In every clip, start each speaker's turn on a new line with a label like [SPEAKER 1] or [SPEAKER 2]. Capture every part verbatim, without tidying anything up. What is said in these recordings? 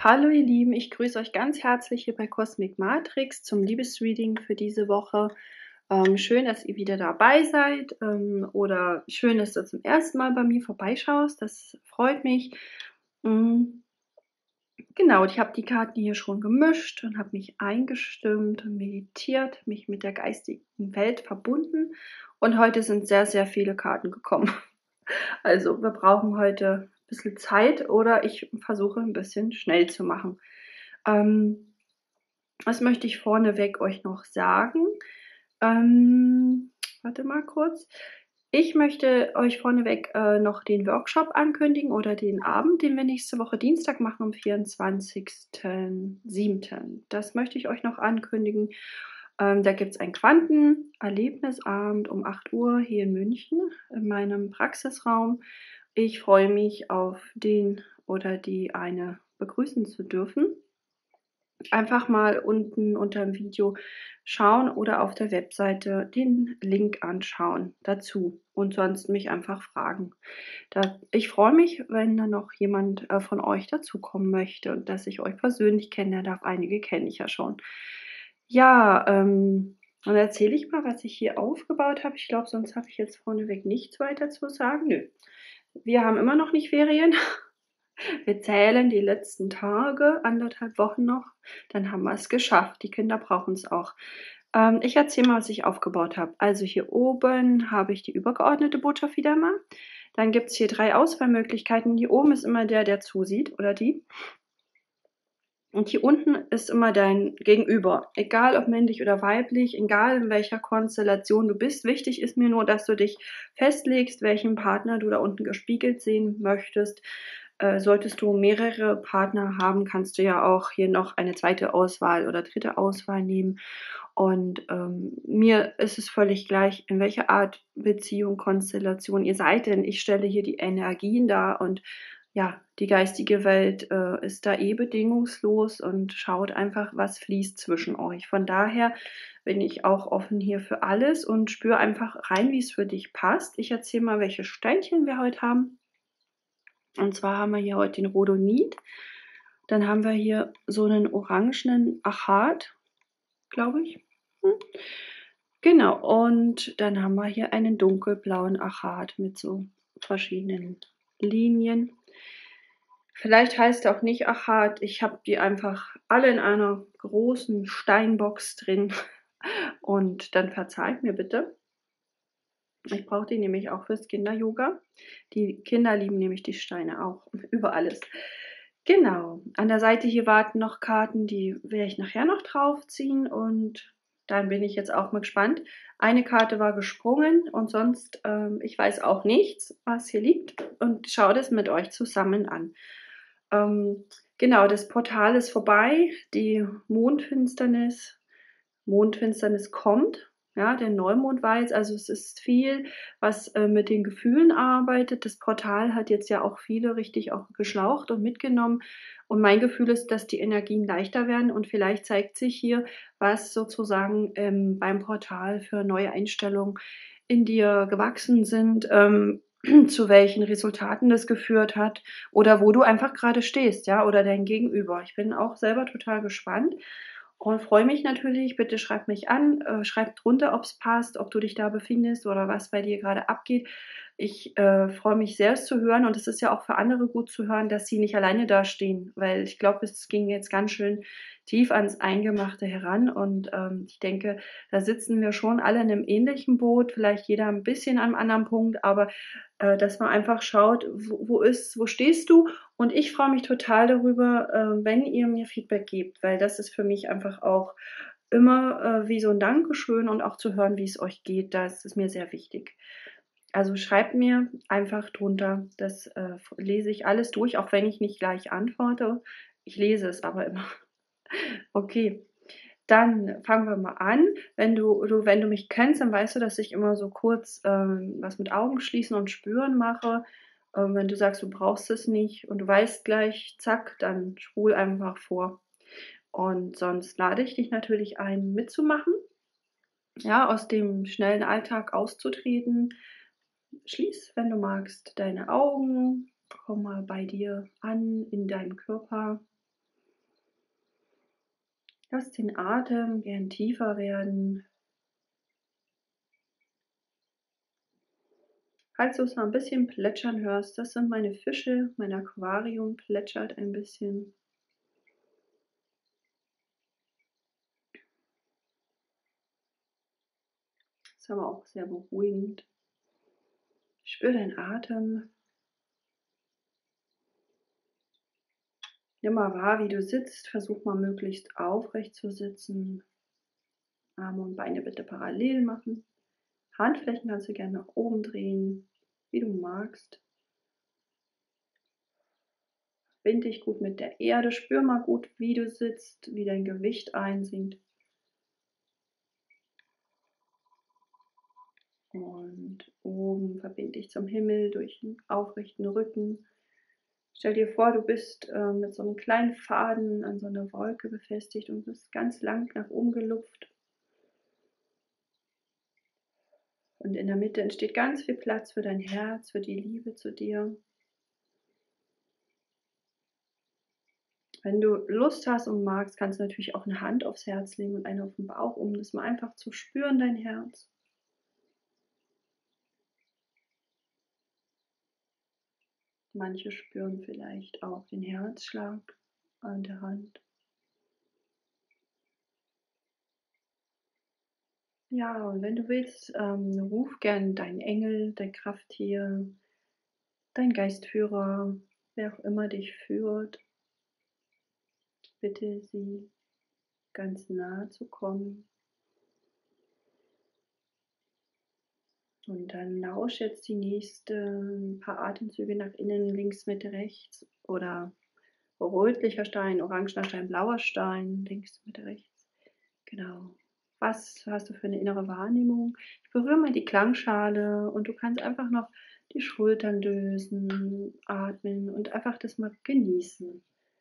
[SPEAKER 1] Hallo ihr Lieben, ich grüße euch ganz herzlich hier bei Cosmic Matrix zum Liebesreading für diese Woche. Ähm, schön, dass ihr wieder dabei seid ähm, oder schön, dass du zum ersten Mal bei mir vorbeischaust. Das freut mich. Mm, Genau, ich habe die Karten hier schon gemischt und habe mich eingestimmt und meditiert, mich mit der geistigen Welt verbunden. Und heute sind sehr, sehr viele Karten gekommen. Also wir brauchen heute ein bisschen Zeit oder ich versuche ein bisschen schnell zu machen. Ähm, was möchte ich vorneweg euch noch sagen? Ähm, warte mal kurz. Ich möchte euch vorneweg äh, noch den Workshop ankündigen oder den Abend, den wir nächste Woche Dienstag machen, am vierundzwanzigsten siebten Das möchte ich euch noch ankündigen. Ähm, da gibt es einen Quanten-Erlebnisabend um acht Uhr hier in München in meinem Praxisraum. Ich freue mich auf den oder die eine begrüßen zu dürfen. Einfach mal unten unter dem Video schauen oder auf der Webseite den Link anschauen dazu und sonst mich einfach fragen. Da, ich freue mich, wenn da noch jemand äh, von euch dazukommen möchte und dass ich euch persönlich kennenlernen darf. Einige kenne ich ja schon. Ja, ähm, dann erzähle ich mal, was ich hier aufgebaut habe. Ich glaube, sonst habe ich jetzt vorneweg nichts weiter zu sagen. Nö. Wir haben immer noch nicht Ferien. Wir zählen die letzten Tage, anderthalb Wochen noch, dann haben wir es geschafft. Die Kinder brauchen es auch. Ähm, ich erzähle mal, was ich aufgebaut habe. Also hier oben habe ich die übergeordnete Botschaft wieder mal. Dann gibt es hier drei Auswahlmöglichkeiten. Hier oben ist immer der, der zusieht oder die. Und hier unten ist immer dein Gegenüber. Egal ob männlich oder weiblich, egal in welcher Konstellation du bist. Wichtig ist mir nur, dass du dich festlegst, welchen Partner du da unten gespiegelt sehen möchtest. Äh, solltest du mehrere Partner haben, kannst du ja auch hier noch eine zweite Auswahl oder dritte Auswahl nehmen. Und ähm, mir ist es völlig gleich, in welcher Art Beziehung, Konstellation ihr seid, denn ich stelle hier die Energien dar und ja, die geistige Welt äh, ist da eh bedingungslos und schaut einfach, was fließt zwischen euch. Von daher bin ich auch offen hier für alles und spüre einfach rein, wie es für dich passt. Ich erzähle mal, welche Steinchen wir heute haben. Und zwar haben wir hier heute den Rhodonit. Dann haben wir hier so einen orangenen Achat, glaube ich. Hm. Genau, und dann haben wir hier einen dunkelblauen Achat mit so verschiedenen Linien. Vielleicht heißt er auch nicht Achat. Ich habe die einfach alle in einer großen Steinbox drin. Und dann verzeiht mir bitte. Ich brauche die nämlich auch fürs Kinder-Yoga. Die Kinder lieben nämlich die Steine auch über alles. Genau, an der Seite hier warten noch Karten, die werde ich nachher noch draufziehen und dann bin ich jetzt auch mal gespannt. Eine Karte war gesprungen und sonst, ähm, ich weiß auch nichts, was hier liegt und schaue das mit euch zusammen an. Ähm, genau, das Portal ist vorbei, die Mondfinsternis, Mondfinsternis kommt. Ja, der Neumond war jetzt, also es ist viel, was äh, mit den Gefühlen arbeitet. Das Portal hat jetzt ja auch viele richtig auch geschlaucht und mitgenommen. Und mein Gefühl ist, dass die Energien leichter werden und vielleicht zeigt sich hier, was sozusagen ähm, beim Portal für neue Einstellungen in dir gewachsen sind, ähm, zu welchen Resultaten das geführt hat oder wo du einfach gerade stehst, ja, oder dein Gegenüber. Ich bin auch selber total gespannt. Und freue mich natürlich. Bitte schreib mich an, äh, schreib drunter, ob es passt, ob du dich da befindest oder was bei dir gerade abgeht. Ich äh, freue mich sehr, es zu hören und es ist ja auch für andere gut zu hören, dass sie nicht alleine dastehen, weil ich glaube, es ging jetzt ganz schön tief ans Eingemachte heran und ähm, ich denke, da sitzen wir schon alle in einem ähnlichen Boot, vielleicht jeder ein bisschen an einem anderen Punkt, aber äh, dass man einfach schaut, wo, wo ist, wo stehst du? Und ich freue mich total darüber, äh, wenn ihr mir Feedback gebt, weil das ist für mich einfach auch immer äh, wie so ein Dankeschön und auch zu hören, wie es euch geht. Das ist mir sehr wichtig. Also schreibt mir einfach drunter. Das äh, lese ich alles durch, auch wenn ich nicht gleich antworte. Ich lese es aber immer. Okay, dann fangen wir mal an. Wenn du, du, wenn du mich kennst, dann weißt du, dass ich immer so kurz ähm, was mit Augen schließen und spüren mache. Ähm, wenn du sagst, du brauchst es nicht und du weißt gleich, zack, dann spul einfach vor. Und sonst lade ich dich natürlich ein, mitzumachen, ja, aus dem schnellen Alltag auszutreten. Schließ, wenn du magst, deine Augen, komm mal bei dir an, in deinem Körper. Lass den Atem gern tiefer werden. Falls du es mal ein bisschen plätschern hörst, das sind meine Fische, mein Aquarium plätschert ein bisschen. Ist aber auch sehr beruhigend. Spür deinen Atem. Nimm mal wahr, wie du sitzt. Versuch mal möglichst aufrecht zu sitzen. Arme und Beine bitte parallel machen. Handflächen kannst du gerne nach oben drehen, wie du magst. Verbind dich gut mit der Erde. Spür mal gut, wie du sitzt, wie dein Gewicht einsinkt. Und oben verbinde dich zum Himmel durch einen aufrechten Rücken. Stell dir vor, du bist äh, mit so einem kleinen Faden an so einer Wolke befestigt und bist ganz lang nach oben gelupft. Und in der Mitte entsteht ganz viel Platz für dein Herz, für die Liebe zu dir. Wenn du Lust hast und magst, kannst du natürlich auch eine Hand aufs Herz legen und eine auf den Bauch, um das mal einfach zu spüren, dein Herz. Manche spüren vielleicht auch den Herzschlag an der Hand. Ja, und wenn du willst, ähm, ruf gern deinen Engel, dein Krafttier, dein Geistführer, wer auch immer dich führt. Bitte sie ganz nahe zu kommen. Und dann lausch jetzt die nächsten paar Atemzüge nach innen, links, Mitte, rechts oder rötlicher Stein, orangener Stein, blauer Stein, links, Mitte, rechts. Genau. Was hast du für eine innere Wahrnehmung? Ich berühre mal die Klangschale und du kannst einfach noch die Schultern lösen, atmen und einfach das mal genießen.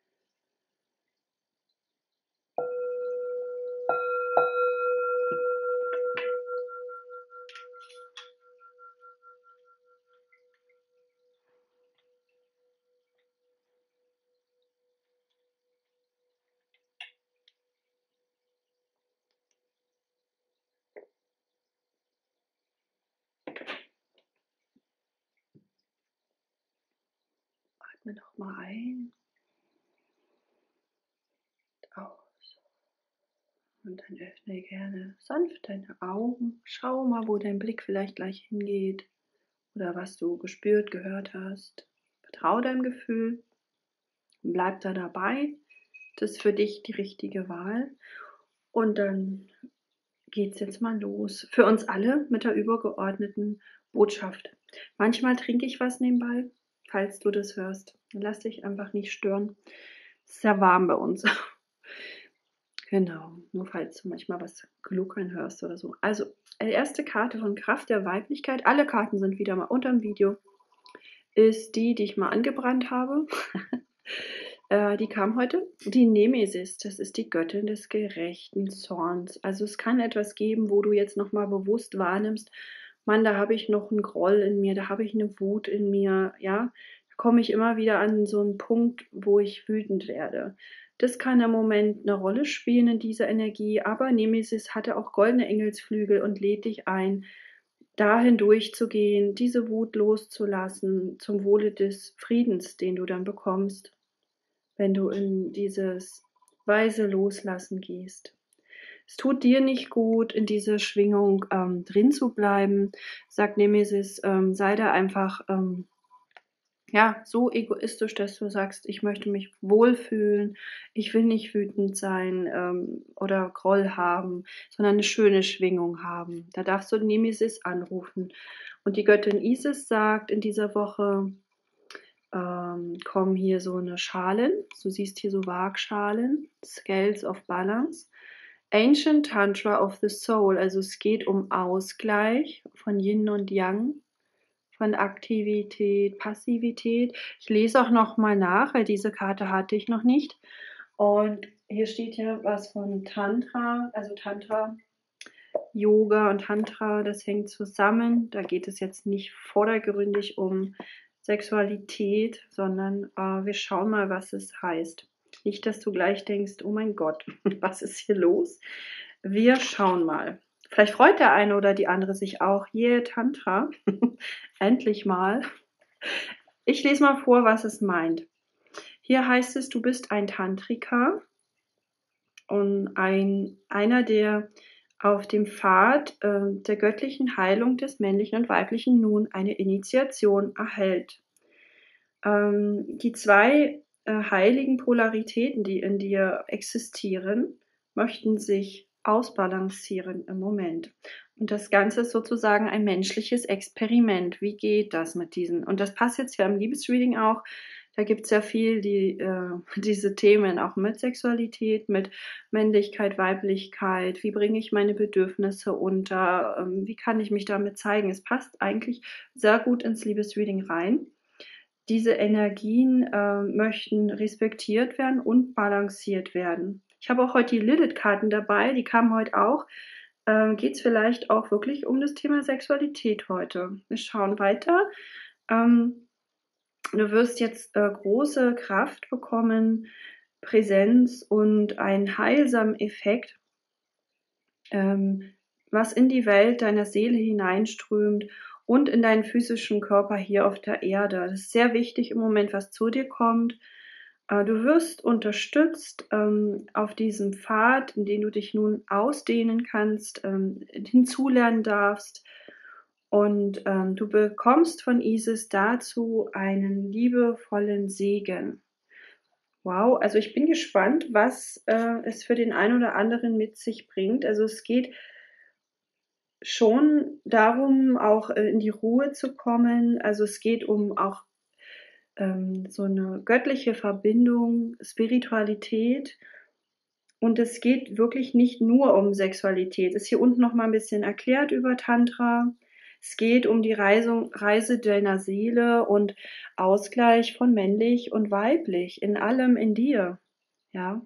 [SPEAKER 1] Atme noch mal ein, aus. Und dann öffne gerne sanft deine Augen. Schau mal, wo dein Blick vielleicht gleich hingeht oder was du gespürt, gehört hast. Vertrau deinem Gefühl und bleib da dabei. Das ist für dich die richtige Wahl. Und dann geht es jetzt mal los. Für uns alle mit der übergeordneten Botschaft. Manchmal trinke ich was nebenbei, falls du das hörst. Lass dich einfach nicht stören. Es ist sehr warm bei uns. Genau, nur falls du manchmal was gluckern hörst oder so. Also, die erste Karte von Kraft der Weiblichkeit, alle Karten sind wieder mal unter dem Video, ist die, die ich mal angebrannt habe. äh, die kam heute. Die Nemesis, das ist die Göttin des gerechten Zorns. Also es kann etwas geben, wo du jetzt nochmal bewusst wahrnimmst, Mann, da habe ich noch einen Groll in mir, da habe ich eine Wut in mir, ja. Da komme ich immer wieder an so einen Punkt, wo ich wütend werde. Das kann im Moment eine Rolle spielen in dieser Energie, aber Nemesis hatte auch goldene Engelsflügel und lädt dich ein, dahin durchzugehen, diese Wut loszulassen, zum Wohle des Friedens, den du dann bekommst, wenn du in dieses weise Loslassen gehst. Es tut dir nicht gut, in dieser Schwingung ähm, drin zu bleiben, sagt Nemesis, ähm, sei da einfach ähm, ja, so egoistisch, dass du sagst, ich möchte mich wohlfühlen, ich will nicht wütend sein ähm, oder Groll haben, sondern eine schöne Schwingung haben. Da darfst du Nemesis anrufen. Und die Göttin Isis sagt in dieser Woche, ähm, kommen hier so eine Schalen, du siehst hier so Waagschalen, Scales of Balance, Ancient Tantra of the Soul, also es geht um Ausgleich von Yin und Yang, von Aktivität, Passivität. Ich lese auch noch mal nach, weil diese Karte hatte ich noch nicht. Und hier steht ja was von Tantra, also Tantra, Yoga und Tantra, das hängt zusammen. Da geht es jetzt nicht vordergründig um Sexualität, sondern äh, wir schauen mal, was es heißt. Nicht, dass du gleich denkst, oh mein Gott, was ist hier los? Wir schauen mal. Vielleicht freut der eine oder die andere sich auch. Yeah, Tantra. Endlich mal. Ich lese mal vor, was es meint. Hier heißt es, du bist ein Tantriker und ein, einer, der auf dem Pfad äh, der göttlichen Heilung des männlichen und weiblichen Nun eine Initiation erhält. Ähm, die zwei äh, heiligen Polaritäten, die in dir existieren, möchten sich ausbalancieren im Moment. Und das Ganze ist sozusagen ein menschliches Experiment. Wie geht das mit diesen? Und das passt jetzt ja im Liebesreading auch. Da gibt es ja viel, die äh, diese Themen auch mit Sexualität, mit Männlichkeit, Weiblichkeit. Wie bringe ich meine Bedürfnisse unter? Ähm, wie kann ich mich damit zeigen? Es passt eigentlich sehr gut ins Liebesreading rein. Diese Energien äh, möchten respektiert werden und balanciert werden. Ich habe auch heute die Lilith-Karten dabei, die kamen heute auch. Ähm, Geht es vielleicht auch wirklich um das Thema Sexualität heute? Wir schauen weiter. Ähm, du wirst jetzt äh, große Kraft bekommen, Präsenz und einen heilsamen Effekt, ähm, was in die Welt deiner Seele hineinströmt und in deinen physischen Körper hier auf der Erde. Das ist sehr wichtig im Moment, was zu dir kommt. Äh, du wirst unterstützt ähm, auf diesem Pfad, in den du dich nun ausdehnen kannst, ähm, hinzulernen darfst. Und ähm, du bekommst von Isis dazu einen liebevollen Segen. Wow, also ich bin gespannt, was äh, es für den einen oder anderen mit sich bringt. Also es geht schon darum, auch äh, in die Ruhe zu kommen. Also es geht um auch ähm, so eine göttliche Verbindung, Spiritualität. Und es geht wirklich nicht nur um Sexualität. Ist hier unten noch mal ein bisschen erklärt über Tantra. Es geht um die Reise, Reise deiner Seele und Ausgleich von männlich und weiblich in allem in dir. Ja.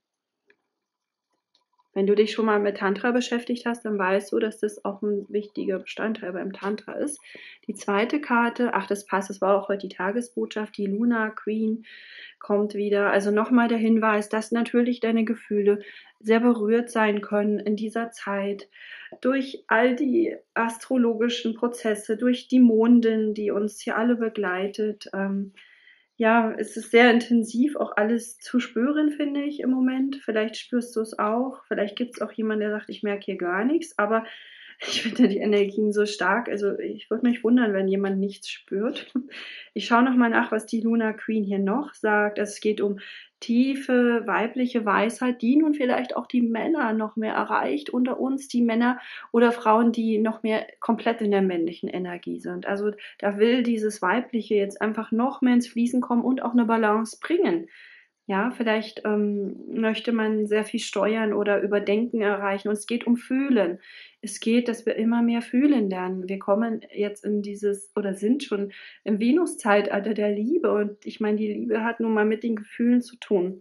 [SPEAKER 1] Wenn du dich schon mal mit Tantra beschäftigt hast, dann weißt du, dass das auch ein wichtiger Bestandteil beim Tantra ist. Die zweite Karte, ach, das passt, das war auch heute die Tagesbotschaft, die Luna Queen kommt wieder. Also nochmal der Hinweis, dass natürlich deine Gefühle sehr berührt sein können in dieser Zeit durch all die astrologischen Prozesse, durch die Mondin, die uns hier alle begleitet. Ähm, ja, es ist sehr intensiv, auch alles zu spüren, finde ich im Moment. Vielleicht spürst du es auch. Vielleicht gibt es auch jemanden, der sagt, ich merke hier gar nichts. Aber ich finde die Energien so stark. Also ich würde mich wundern, wenn jemand nichts spürt. Ich schaue nochmal nach, was die Luna Queen hier noch sagt. Es geht um tiefe weibliche Weisheit, die nun vielleicht auch die Männer noch mehr erreicht unter uns, die Männer oder Frauen, die noch mehr komplett in der männlichen Energie sind. Also da will dieses Weibliche jetzt einfach noch mehr ins Fließen kommen und auch eine Balance bringen. Ja, vielleicht ähm, möchte man sehr viel steuern oder überdenken erreichen. Und es geht um Fühlen. Es geht, dass wir immer mehr fühlen lernen. Wir kommen jetzt in dieses oder sind schon im Venus-Zeitalter der Liebe. Und ich meine, die Liebe hat nun mal mit den Gefühlen zu tun.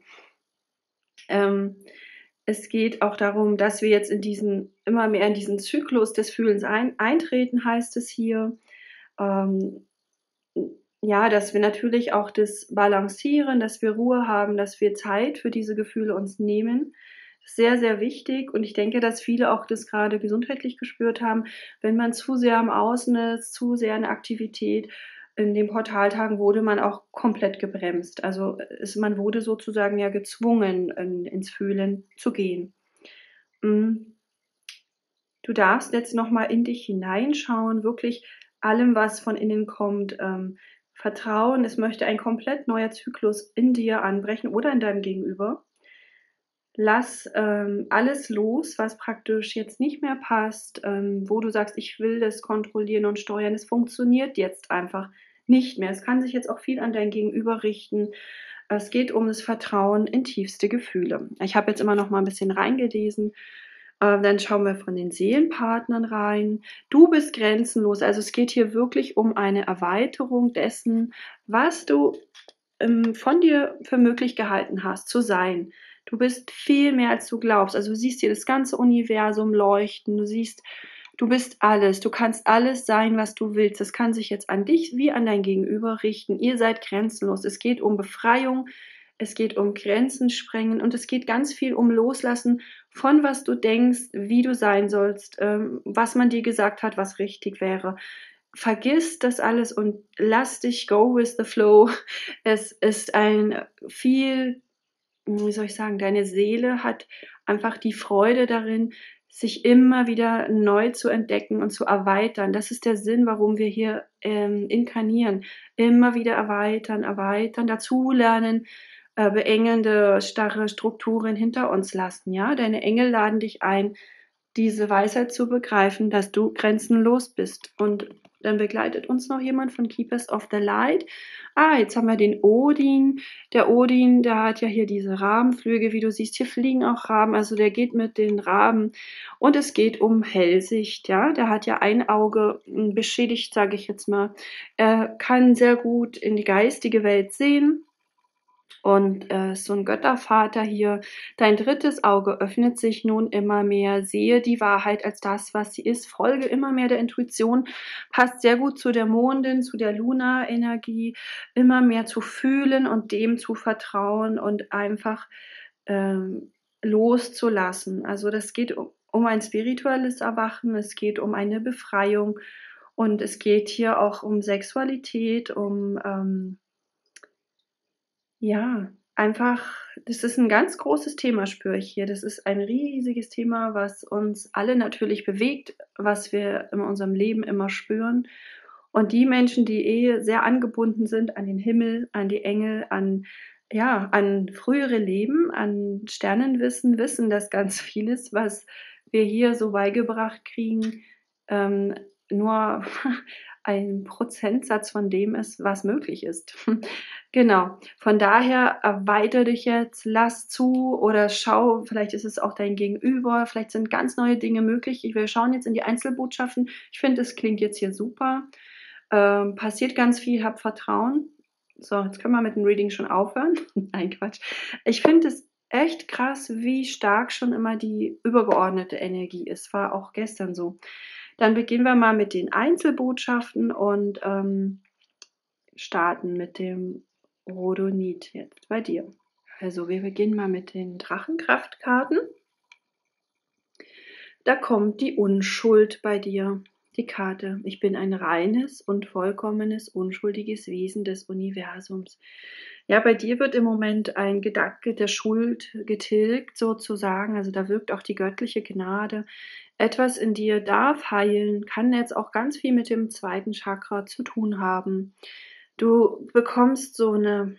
[SPEAKER 1] Ähm, es geht auch darum, dass wir jetzt in diesen, immer mehr in diesen Zyklus des Fühlens ein, eintreten, heißt es hier. Ähm, ja, dass wir natürlich auch das balancieren, dass wir Ruhe haben, dass wir Zeit für diese Gefühle uns nehmen. Sehr, sehr wichtig. Und ich denke, dass viele auch das gerade gesundheitlich gespürt haben, wenn man zu sehr am Außen ist, zu sehr in der Aktivität. In den Portaltagen wurde man auch komplett gebremst. Also es, man wurde sozusagen ja gezwungen, in, ins Fühlen zu gehen. Mm. Du darfst jetzt nochmal in dich hineinschauen, wirklich allem, was von innen kommt, ähm, vertrauen. Es möchte ein komplett neuer Zyklus in dir anbrechen oder in deinem Gegenüber. Lass ähm, alles los, was praktisch jetzt nicht mehr passt, ähm, wo du sagst, ich will das kontrollieren und steuern. Es funktioniert jetzt einfach nicht mehr. Es kann sich jetzt auch viel an dein Gegenüber richten. Es geht um das Vertrauen in tiefste Gefühle. Ich habe jetzt immer noch mal ein bisschen reingelesen. Äh, dann schauen wir von den Seelenpartnern rein. Du bist grenzenlos. Also es geht hier wirklich um eine Erweiterung dessen, was du ähm, von dir für möglich gehalten hast, zu sein. Du bist viel mehr, als du glaubst. Also du siehst hier das ganze Universum leuchten. Du siehst, du bist alles. Du kannst alles sein, was du willst. Das kann sich jetzt an dich wie an dein Gegenüber richten. Ihr seid grenzenlos. Es geht um Befreiung es geht um Grenzen sprengen und es geht ganz viel um Loslassen von was du denkst, wie du sein sollst, ähm, was man dir gesagt hat, was richtig wäre. Vergiss das alles und lass dich go with the flow. Es ist ein viel wie soll ich sagen, deine Seele hat einfach die Freude darin, sich immer wieder neu zu entdecken und zu erweitern. Das ist der Sinn, warum wir hier ähm, inkarnieren. Immer wieder erweitern, erweitern, dazulernen, äh, beengende, starre Strukturen hinter uns lassen. Ja, deine Engel laden dich ein, diese Weisheit zu begreifen, dass du grenzenlos bist. Und dann begleitet uns noch jemand von Keepers of the Light. Ah, jetzt haben wir den Odin. Der Odin, der hat ja hier diese Rabenflüge, wie du siehst. Hier fliegen auch Raben, also der geht mit den Raben. Und es geht um Hellsicht, ja. Der hat ja ein Auge hm, beschädigt, sage ich jetzt mal. Er kann sehr gut in die geistige Welt sehen. Und äh, so ein Göttervater hier, dein drittes Auge öffnet sich nun immer mehr, sehe die Wahrheit als das, was sie ist, folge immer mehr der Intuition, passt sehr gut zu der Mondin, zu der Luna-Energie, immer mehr zu fühlen und dem zu vertrauen und einfach ähm, loszulassen. Also das geht um, um ein spirituelles Erwachen, es geht um eine Befreiung und es geht hier auch um Sexualität, um ähm, ja, einfach das ist ein ganz großes Thema, spüre ich hier. Das ist ein riesiges Thema, was uns alle natürlich bewegt, was wir in unserem Leben immer spüren. Und die Menschen, die eh sehr angebunden sind an den Himmel, an die Engel, an ja, an frühere Leben, an Sternenwissen, wissen, dass ganz vieles, was wir hier so beigebracht kriegen, ähm, nur ein Prozentsatz von dem ist, was möglich ist. Genau. Von daher erweitere dich jetzt, lass zu oder schau, vielleicht ist es auch dein Gegenüber, vielleicht sind ganz neue Dinge möglich. Wir schauen jetzt in die Einzelbotschaften. Ich finde, es klingt jetzt hier super. Ähm, passiert ganz viel, hab Vertrauen. So, jetzt können wir mit dem Reading schon aufhören. Nein, Quatsch. Ich finde es echt krass, wie stark schon immer die übergeordnete Energie ist. War auch gestern so. Dann beginnen wir mal mit den Einzelbotschaften und ähm, starten mit dem Rhodonit jetzt bei dir. Also wir beginnen mal mit den Drachenkraftkarten. Da kommt die Unschuld bei dir. Die Karte. Ich bin ein reines und vollkommenes, unschuldiges Wesen des Universums. Ja, bei dir wird im Moment ein Gedanke der Schuld getilgt, sozusagen. Also da wirkt auch die göttliche Gnade. Etwas in dir darf heilen, kann jetzt auch ganz viel mit dem zweiten Chakra zu tun haben. Du bekommst so eine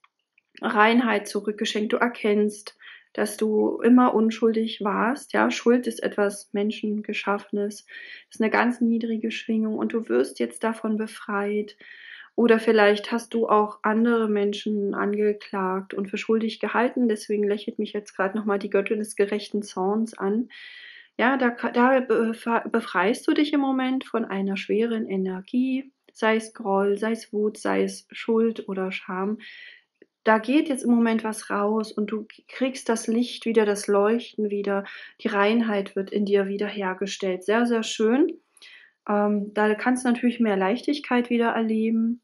[SPEAKER 1] Reinheit zurückgeschenkt. Du erkennst, dass du immer unschuldig warst. Ja, Schuld ist etwas Menschengeschaffenes, ist eine ganz niedrige Schwingung und du wirst jetzt davon befreit. Oder vielleicht hast du auch andere Menschen angeklagt und für schuldig gehalten. Deswegen lächelt mich jetzt gerade nochmal die Göttin des gerechten Zorns an. Ja, da, da befreist du dich im Moment von einer schweren Energie, sei es Groll, sei es Wut, sei es Schuld oder Scham. Da geht jetzt im Moment was raus und du kriegst das Licht wieder, das Leuchten wieder, die Reinheit wird in dir wiederhergestellt. Sehr, sehr schön. Ähm, da kannst du natürlich mehr Leichtigkeit wieder erleben.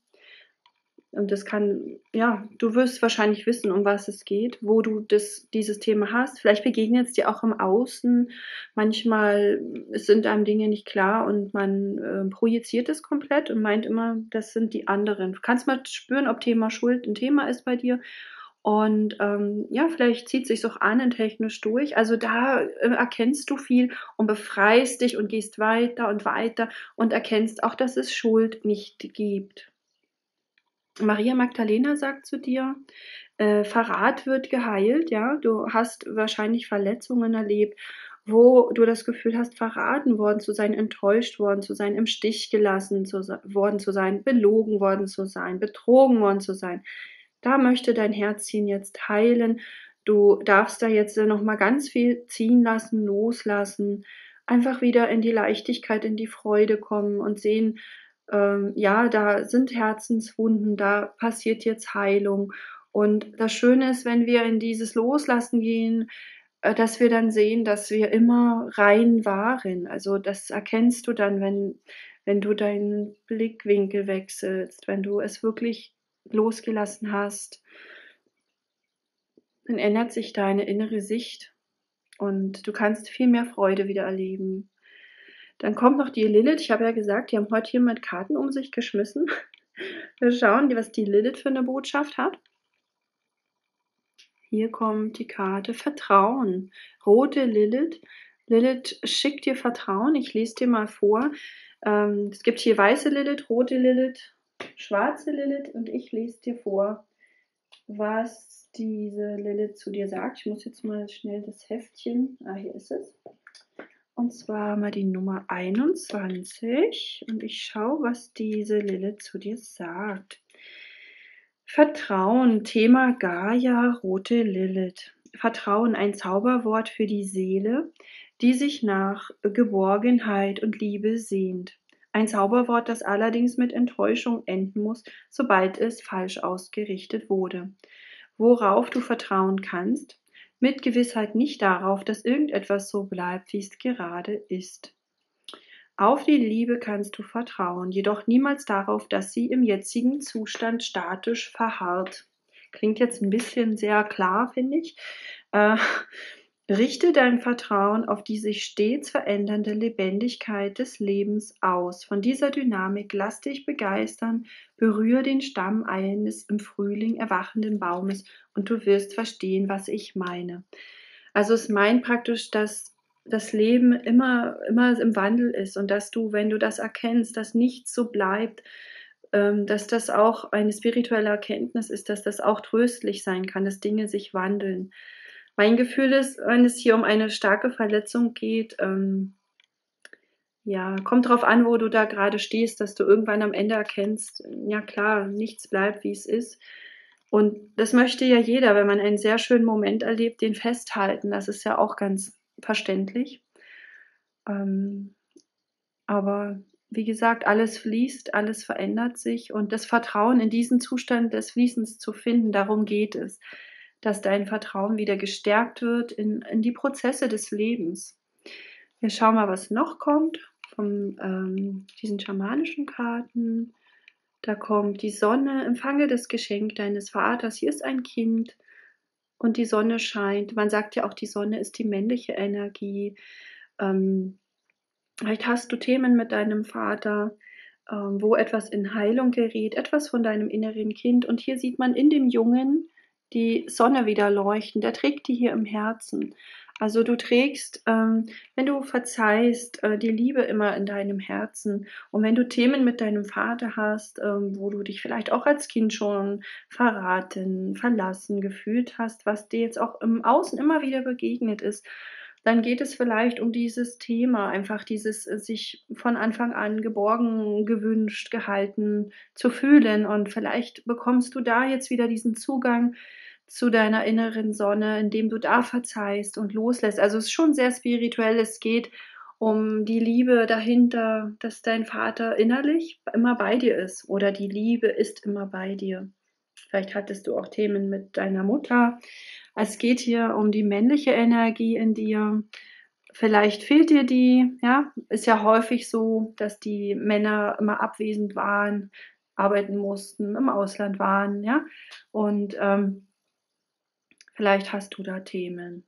[SPEAKER 1] Und das kann, ja, du wirst wahrscheinlich wissen, um was es geht, wo du das, dieses Thema hast. Vielleicht begegnet es dir auch im Außen. Manchmal sind einem Dinge nicht klar und man äh, projiziert es komplett und meint immer, das sind die anderen. Du kannst mal spüren, ob Thema Schuld ein Thema ist bei dir. Und ähm, ja, vielleicht zieht sich auch ahnentechnisch durch. Also da äh, erkennst du viel und befreist dich und gehst weiter und weiter und erkennst auch, dass es Schuld nicht gibt. Maria Magdalena sagt zu dir, äh, Verrat wird geheilt, ja. Du hast wahrscheinlich Verletzungen erlebt, wo du das Gefühl hast, verraten worden zu sein, enttäuscht worden zu sein, im Stich gelassen zu, worden zu sein, belogen worden zu sein, betrogen worden zu sein. Da möchte dein Herzchen jetzt heilen. Du darfst da jetzt noch mal ganz viel ziehen lassen, loslassen, einfach wieder in die Leichtigkeit, in die Freude kommen und sehen, ähm, ja, da sind Herzenswunden, da passiert jetzt Heilung. Und das Schöne ist, wenn wir in dieses Loslassen gehen, äh, dass wir dann sehen, dass wir immer rein waren. Also das erkennst du dann, wenn, wenn du deinen Blickwinkel wechselst, wenn du es wirklich losgelassen hast. dann ändert sich deine innere Sicht und du kannst viel mehr Freude wieder erleben. Dann kommt noch die Lilith. Ich habe ja gesagt, die haben heute hier mit Karten um sich geschmissen. Wir schauen, was die Lilith für eine Botschaft hat. Hier kommt die Karte Vertrauen. Rote Lilith. Lilith schickt dir Vertrauen. Ich lese dir mal vor. Ähm, es gibt hier weiße Lilith, rote Lilith, schwarze Lilith und ich lese dir vor, was diese Lilith zu dir sagt. Ich muss jetzt mal schnell das Heftchen, ah, hier ist es. Und zwar mal die Nummer einundzwanzig und ich schaue, was diese Lilith zu dir sagt. Vertrauen, Thema Gaia, rote Lilith. Vertrauen, ein Zauberwort für die Seele, die sich nach Geborgenheit und Liebe sehnt. Ein Zauberwort, das allerdings mit Enttäuschung enden muss, sobald es falsch ausgerichtet wurde. Worauf du vertrauen kannst? Mit Gewissheit nicht darauf, dass irgendetwas so bleibt, wie es gerade ist. Auf die Liebe kannst du vertrauen, jedoch niemals darauf, dass sie im jetzigen Zustand statisch verharrt. Klingt jetzt ein bisschen sehr klar, finde ich. Äh, richte dein Vertrauen auf die sich stets verändernde Lebendigkeit des Lebens aus. Von dieser Dynamik lass dich begeistern, berühre den Stamm eines im Frühling erwachenden Baumes und du wirst verstehen, was ich meine. Also es meint praktisch, dass das Leben immer, immer im Wandel ist und dass du, wenn du das erkennst, dass nichts so bleibt, ähm, dass das auch eine spirituelle Erkenntnis ist, dass das auch tröstlich sein kann, dass Dinge sich wandeln. Mein Gefühl ist, wenn es hier um eine starke Verletzung geht, ähm, ja, kommt drauf an, wo du da gerade stehst, dass du irgendwann am Ende erkennst, ja klar, nichts bleibt, wie es ist. Und das möchte ja jeder, wenn man einen sehr schönen Moment erlebt, den festhalten. Das ist ja auch ganz verständlich. Ähm, aber wie gesagt, alles fließt, alles verändert sich und das Vertrauen in diesen Zustand des Fließens zu finden, darum geht es, dass dein Vertrauen wieder gestärkt wird in, in die Prozesse des Lebens. Wir schauen mal, was noch kommt von ähm, diesen schamanischen Karten. Da kommt die Sonne, empfange das Geschenk deines Vaters. Hier ist ein Kind und die Sonne scheint. Man sagt ja auch, die Sonne ist die männliche Energie. Ähm, vielleicht hast du Themen mit deinem Vater, ähm, wo etwas in Heilung gerät, etwas von deinem inneren Kind. Und hier sieht man in dem Jungen die Sonne wieder leuchten. Der trägt die hier im Herzen. Also du trägst, ähm, wenn du verzeihst, äh, die Liebe immer in deinem Herzen. Und wenn du Themen mit deinem Vater hast, ähm, wo du dich vielleicht auch als Kind schon verraten, verlassen gefühlt hast, was dir jetzt auch im Außen immer wieder begegnet ist, dann geht es vielleicht um dieses Thema, einfach dieses äh, sich von Anfang an geborgen, gewünscht, gehalten zu fühlen. Und vielleicht bekommst du da jetzt wieder diesen Zugang zu deiner inneren Sonne, indem du da verzeihst und loslässt. Also es ist schon sehr spirituell. Es geht um die Liebe dahinter, dass dein Vater innerlich immer bei dir ist oder die Liebe ist immer bei dir. Vielleicht hattest du auch Themen mit deiner Mutter. Es geht hier um die männliche Energie in dir. Vielleicht fehlt dir die, ja, ist ja häufig so, dass die Männer immer abwesend waren, arbeiten mussten, im Ausland waren, ja, und ähm, vielleicht hast du da Themen.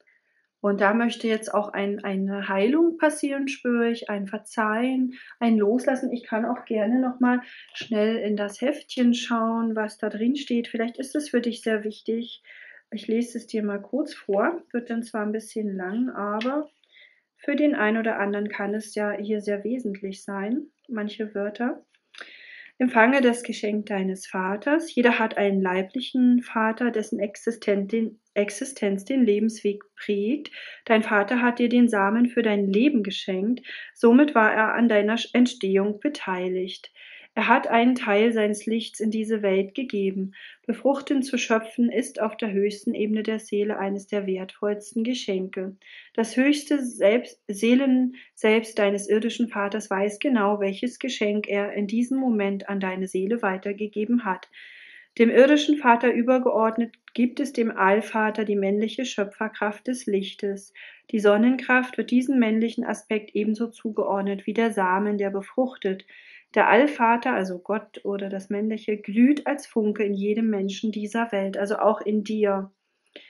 [SPEAKER 1] Und da möchte jetzt auch ein, eine Heilung passieren, spüre ich, ein Verzeihen, ein Loslassen. Ich kann auch gerne nochmal schnell in das Heftchen schauen, was da drin steht. Vielleicht ist es für dich sehr wichtig. Ich lese es dir mal kurz vor. Wird dann zwar ein bisschen lang, aber für den einen oder anderen kann es ja hier sehr wesentlich sein, manche Wörter. Empfange das Geschenk deines Vaters. Jeder hat einen leiblichen Vater, dessen Existenz den, Existenz den Lebensweg prägt. Dein Vater hat dir den Samen für dein Leben geschenkt. Somit war er an deiner Entstehung beteiligt. Er hat einen Teil seines Lichts in diese Welt gegeben. Befruchten zu schöpfen ist auf der höchsten Ebene der Seele eines der wertvollsten Geschenke. Das höchste Selbst, Seelen selbst deines irdischen Vaters weiß genau, welches Geschenk er in diesem Moment an deine Seele weitergegeben hat. Dem irdischen Vater übergeordnet gibt es dem Allvater die männliche Schöpferkraft des Lichtes. Die Sonnenkraft wird diesem männlichen Aspekt ebenso zugeordnet wie der Samen, der befruchtet. Der Allvater, also Gott oder das Männliche, glüht als Funke in jedem Menschen dieser Welt, also auch in dir.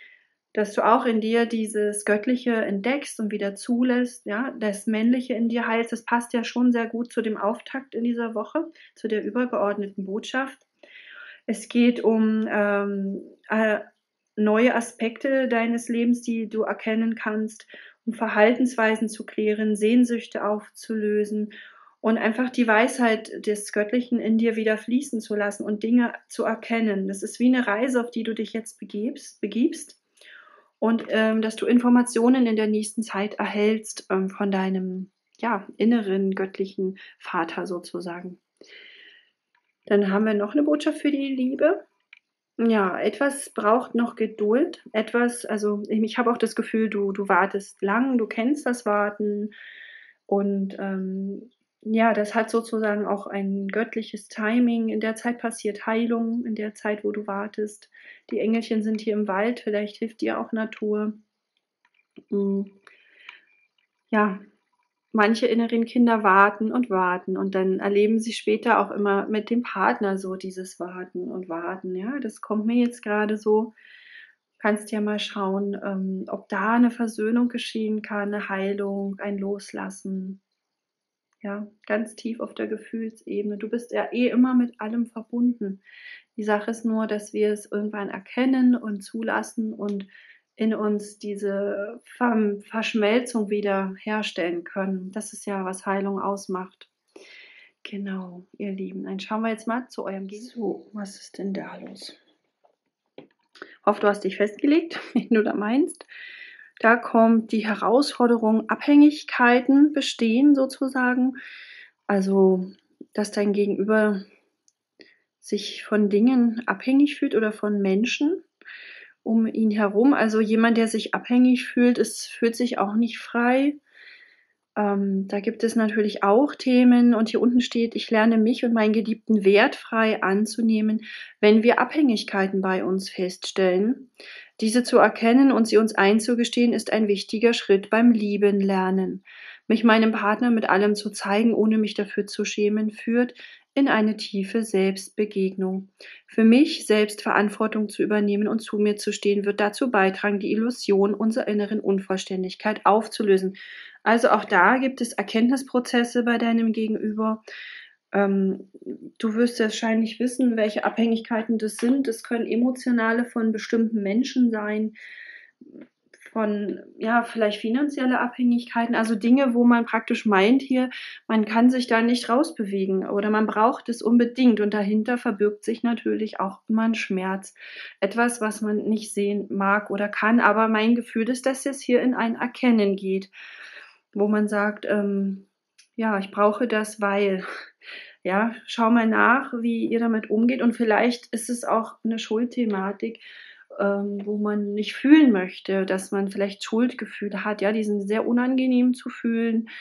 [SPEAKER 1] dass du auch in dir dieses Göttliche entdeckst und wieder zulässt, ja, das Männliche in dir heilst. Das passt ja schon sehr gut zu dem Auftakt in dieser Woche, zu der übergeordneten Botschaft. Es geht um ähm, äh, neue Aspekte deines Lebens, die du erkennen kannst, um Verhaltensweisen zu klären, Sehnsüchte aufzulösen und einfach die Weisheit des Göttlichen in dir wieder fließen zu lassen und Dinge zu erkennen. Das ist wie eine Reise, auf die du dich jetzt begibst, begibst und ähm, dass du Informationen in der nächsten Zeit erhältst ähm, von deinem ja, inneren göttlichen Vater sozusagen. Dann haben wir noch eine Botschaft für die Liebe. Ja, etwas braucht noch Geduld. Etwas, also ich, ich habe auch das Gefühl, du, du wartest lang, du kennst das Warten und ähm, ja, das hat sozusagen auch ein göttliches Timing. In der Zeit passiert Heilung, in der Zeit, wo du wartest. Die Engelchen sind hier im Wald, vielleicht hilft dir auch Natur. Ja, manche inneren Kinder warten und warten und dann erleben sie später auch immer mit dem Partner so dieses Warten und Warten. Ja, das kommt mir jetzt gerade so. Kannst ja mal schauen, ähm, ob da eine Versöhnung geschehen kann, eine Heilung, ein Loslassen. Ja, ganz tief auf der Gefühlsebene. Du bist ja eh immer mit allem verbunden. Die Sache ist nur, dass wir es irgendwann erkennen und zulassen und in uns diese Ver Verschmelzung wieder herstellen können. Das ist ja, was Heilung ausmacht. Genau, ihr Lieben. Dann schauen wir jetzt mal zu eurem Gegenüber. So, was ist denn da los? Ich hoffe, du hast dich festgelegt, wenn du da meinst. Da kommt die Herausforderung, Abhängigkeiten bestehen sozusagen. Also, dass dein Gegenüber sich von Dingen abhängig fühlt oder von Menschen um ihn herum. Also jemand, der sich abhängig fühlt, ist, fühlt sich auch nicht frei. Ähm, da gibt es natürlich auch Themen und hier unten steht, ich lerne mich und meinen Geliebten wertfrei anzunehmen, wenn wir Abhängigkeiten bei uns feststellen. Diese zu erkennen und sie uns einzugestehen, ist ein wichtiger Schritt beim Lieben lernen. Mich meinem Partner mit allem zu zeigen, ohne mich dafür zu schämen, führt in eine tiefe Selbstbegegnung. Für mich selbst Verantwortung zu übernehmen und zu mir zu stehen, wird dazu beitragen, die Illusion unserer inneren Unvollständigkeit aufzulösen. Also auch da gibt es Erkenntnisprozesse bei deinem Gegenüber. Ähm, du wirst ja wahrscheinlich wissen, welche Abhängigkeiten das sind. Das können emotionale von bestimmten Menschen sein, von, ja, vielleicht finanzielle Abhängigkeiten, also Dinge, wo man praktisch meint hier, man kann sich da nicht rausbewegen oder man braucht es unbedingt und dahinter verbirgt sich natürlich auch immer ein Schmerz. Etwas, was man nicht sehen mag oder kann, aber mein Gefühl ist, dass es hier in ein Erkennen geht, wo man sagt, ähm, ja, ich brauche das, weil, ja, schau mal nach, wie ihr damit umgeht und vielleicht ist es auch eine Schuldthematik, ähm, wo man nicht fühlen möchte, dass man vielleicht Schuldgefühle hat, ja, die sind sehr unangenehm zu fühlen.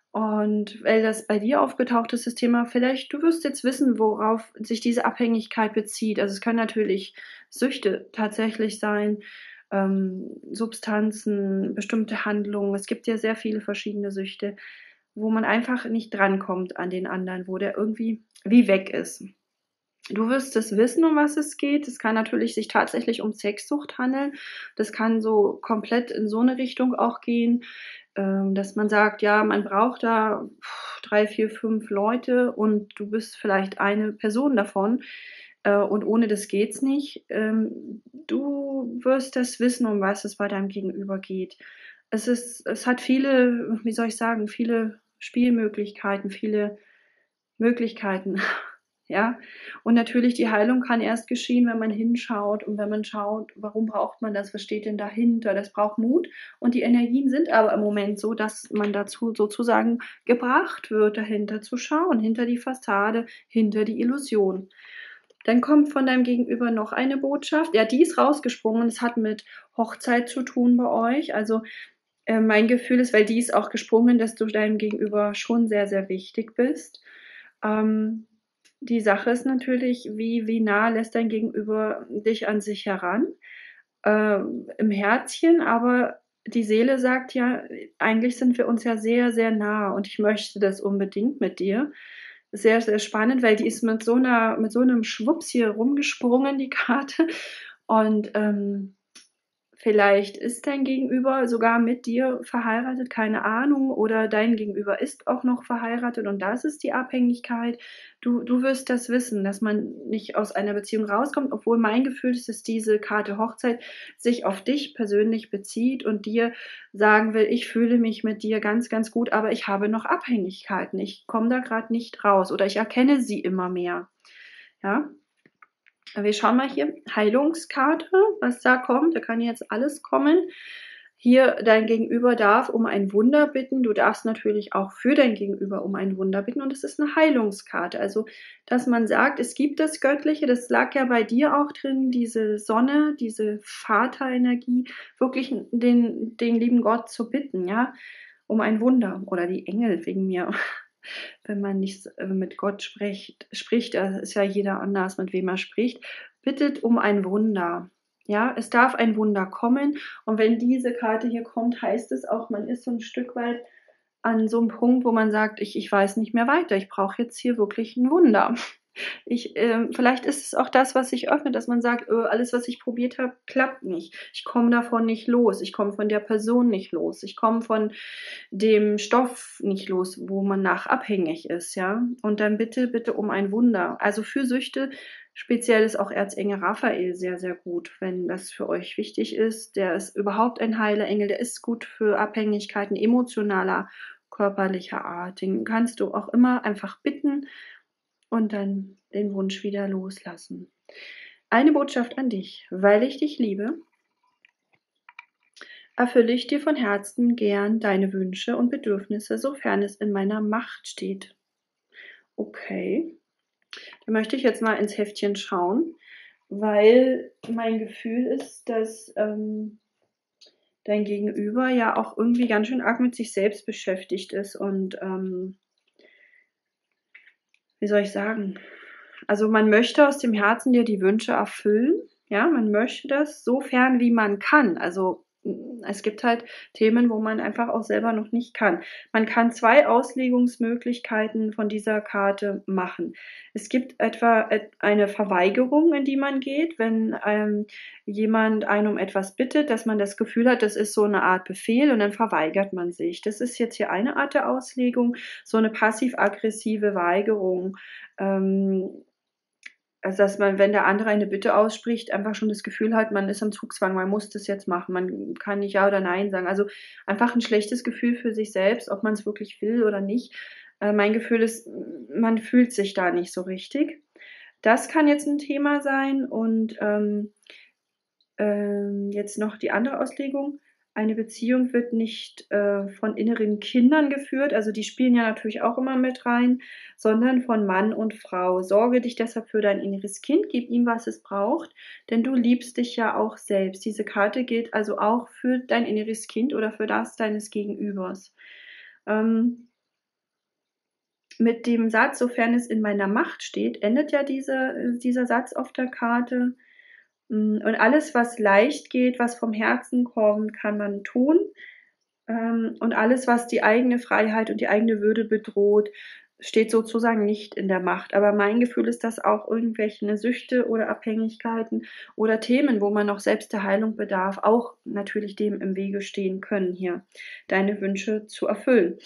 [SPEAKER 1] Und weil das bei dir aufgetaucht ist, das Thema, vielleicht du wirst jetzt wissen, worauf sich diese Abhängigkeit bezieht. Also es können natürlich Süchte tatsächlich sein, ähm, Substanzen, bestimmte Handlungen. Es gibt ja sehr viele verschiedene Süchte, wo man einfach nicht drankommt an den anderen, wo der irgendwie wie weg ist. Du wirst es wissen, um was es geht. Es kann natürlich sich tatsächlich um Sexsucht handeln. Das kann so komplett in so eine Richtung auch gehen, ähm, dass man sagt, ja, man braucht da drei, vier, fünf Leute und du bist vielleicht eine Person davon äh, und ohne das geht's nicht. Ähm, du wirst das wissen, um was es bei deinem Gegenüber geht. Es ist, es hat viele, wie soll ich sagen, viele Spielmöglichkeiten, viele Möglichkeiten. Ja, und natürlich die Heilung kann erst geschehen, wenn man hinschaut und wenn man schaut, warum braucht man das, was steht denn dahinter? Das braucht Mut und die Energien sind aber im Moment so, dass man dazu sozusagen gebracht wird, dahinter zu schauen, hinter die Fassade, hinter die Illusion. Dann kommt von deinem Gegenüber noch eine Botschaft. Ja, die ist rausgesprungen. Es hat mit Hochzeit zu tun bei euch. Also äh, mein Gefühl ist, weil die ist auch gesprungen, dass du deinem Gegenüber schon sehr, sehr wichtig bist. Ähm, die Sache ist natürlich, wie, wie nah lässt dein Gegenüber dich an sich heran? Ähm, im Herzchen, aber die Seele sagt ja, eigentlich sind wir uns ja sehr, sehr nah und ich möchte das unbedingt mit dir. Sehr, sehr spannend, weil die ist mit so einer, mit so einem Schwupps hier rumgesprungen, die Karte. Und ähm, Vielleicht ist dein Gegenüber sogar mit dir verheiratet, keine Ahnung, oder dein Gegenüber ist auch noch verheiratet und das ist die Abhängigkeit. Du du wirst das wissen, dass man nicht aus einer Beziehung rauskommt, obwohl mein Gefühl ist, dass diese Karte Hochzeit sich auf dich persönlich bezieht und dir sagen will: „Ich fühle mich mit dir ganz, ganz gut, aber ich habe noch Abhängigkeiten. Ich komme da grad nicht raus oder ich erkenne sie immer mehr." Ja? Wir schauen mal hier, Heilungskarte, was da kommt. Da kann jetzt alles kommen. Hier, dein Gegenüber darf um ein Wunder bitten. Du darfst natürlich auch für dein Gegenüber um ein Wunder bitten. Und es ist eine Heilungskarte. Also, dass man sagt, es gibt das Göttliche. Das lag ja bei dir auch drin, diese Sonne, diese Vaterenergie, wirklich den, den lieben Gott zu bitten, ja, um ein Wunder. Oder die Engel wegen mir. Wenn man nicht mit Gott spricht, spricht, da ist ja jeder anders, mit wem er spricht, bittet um ein Wunder. Ja, es darf ein Wunder kommen. Und wenn diese Karte hier kommt, heißt es auch, man ist so ein Stück weit an so einem Punkt, wo man sagt, ich, ich weiß nicht mehr weiter. Ich brauche jetzt hier wirklich ein Wunder. Ich, ähm, vielleicht ist es auch das, was sich öffnet, dass man sagt, äh, alles, was ich probiert habe, klappt nicht. Ich komme davon nicht los. Ich komme von der Person nicht los. Ich komme von dem Stoff nicht los, wo man nach abhängig ist, ja. Und dann bitte, bitte um ein Wunder. Also für Süchte speziell ist auch Erzengel Raphael sehr, sehr gut, wenn das für euch wichtig ist. Der ist überhaupt ein heiler Engel. Der ist gut für Abhängigkeiten emotionaler, körperlicher Art. Den kannst du auch immer einfach bitten und dann den Wunsch wieder loslassen. Eine Botschaft an dich. Weil ich dich liebe, erfülle ich dir von Herzen gern deine Wünsche und Bedürfnisse, sofern es in meiner Macht steht. Okay. Da möchte ich jetzt mal ins Heftchen schauen, weil mein Gefühl ist, dass ähm, dein Gegenüber ja auch irgendwie ganz schön arg mit sich selbst beschäftigt ist und ähm, wie soll ich sagen? Also man möchte aus dem Herzen dir die Wünsche erfüllen, ja, man möchte das sofern wie man kann. Also es gibt halt Themen, wo man einfach auch selber noch nicht kann. Man kann zwei Auslegungsmöglichkeiten von dieser Karte machen. Es gibt etwa eine Verweigerung, in die man geht, wenn ähm, jemand einen um etwas bittet, dass man das Gefühl hat, das ist so eine Art Befehl und dann verweigert man sich. Das ist jetzt hier eine Art der Auslegung, so eine passiv-aggressive Weigerung. Ähm, also, dass man, wenn der andere eine Bitte ausspricht, einfach schon das Gefühl hat, man ist am Zugzwang, man muss das jetzt machen, man kann nicht ja oder nein sagen. Also, einfach ein schlechtes Gefühl für sich selbst, ob man es wirklich will oder nicht. Äh, mein Gefühl ist, man fühlt sich da nicht so richtig. Das kann jetzt ein Thema sein und, ähm, ähm, jetzt noch die andere Auslegung. Eine Beziehung wird nicht äh, von inneren Kindern geführt, also die spielen ja natürlich auch immer mit rein, sondern von Mann und Frau. Sorge dich deshalb für dein inneres Kind, gib ihm, was es braucht, denn du liebst dich ja auch selbst. Diese Karte gilt also auch für dein inneres Kind oder für das deines Gegenübers. Ähm, mit dem Satz, sofern es in meiner Macht steht, endet ja diese, dieser Satz auf der Karte. Und alles, was leicht geht, was vom Herzen kommt, kann man tun. Und alles, was die eigene Freiheit und die eigene Würde bedroht, steht sozusagen nicht in der Macht. Aber mein Gefühl ist, dass auch irgendwelche Süchte oder Abhängigkeiten oder Themen, wo man noch selbst der Heilung bedarf, auch natürlich dem im Wege stehen können, hier deine Wünsche zu erfüllen.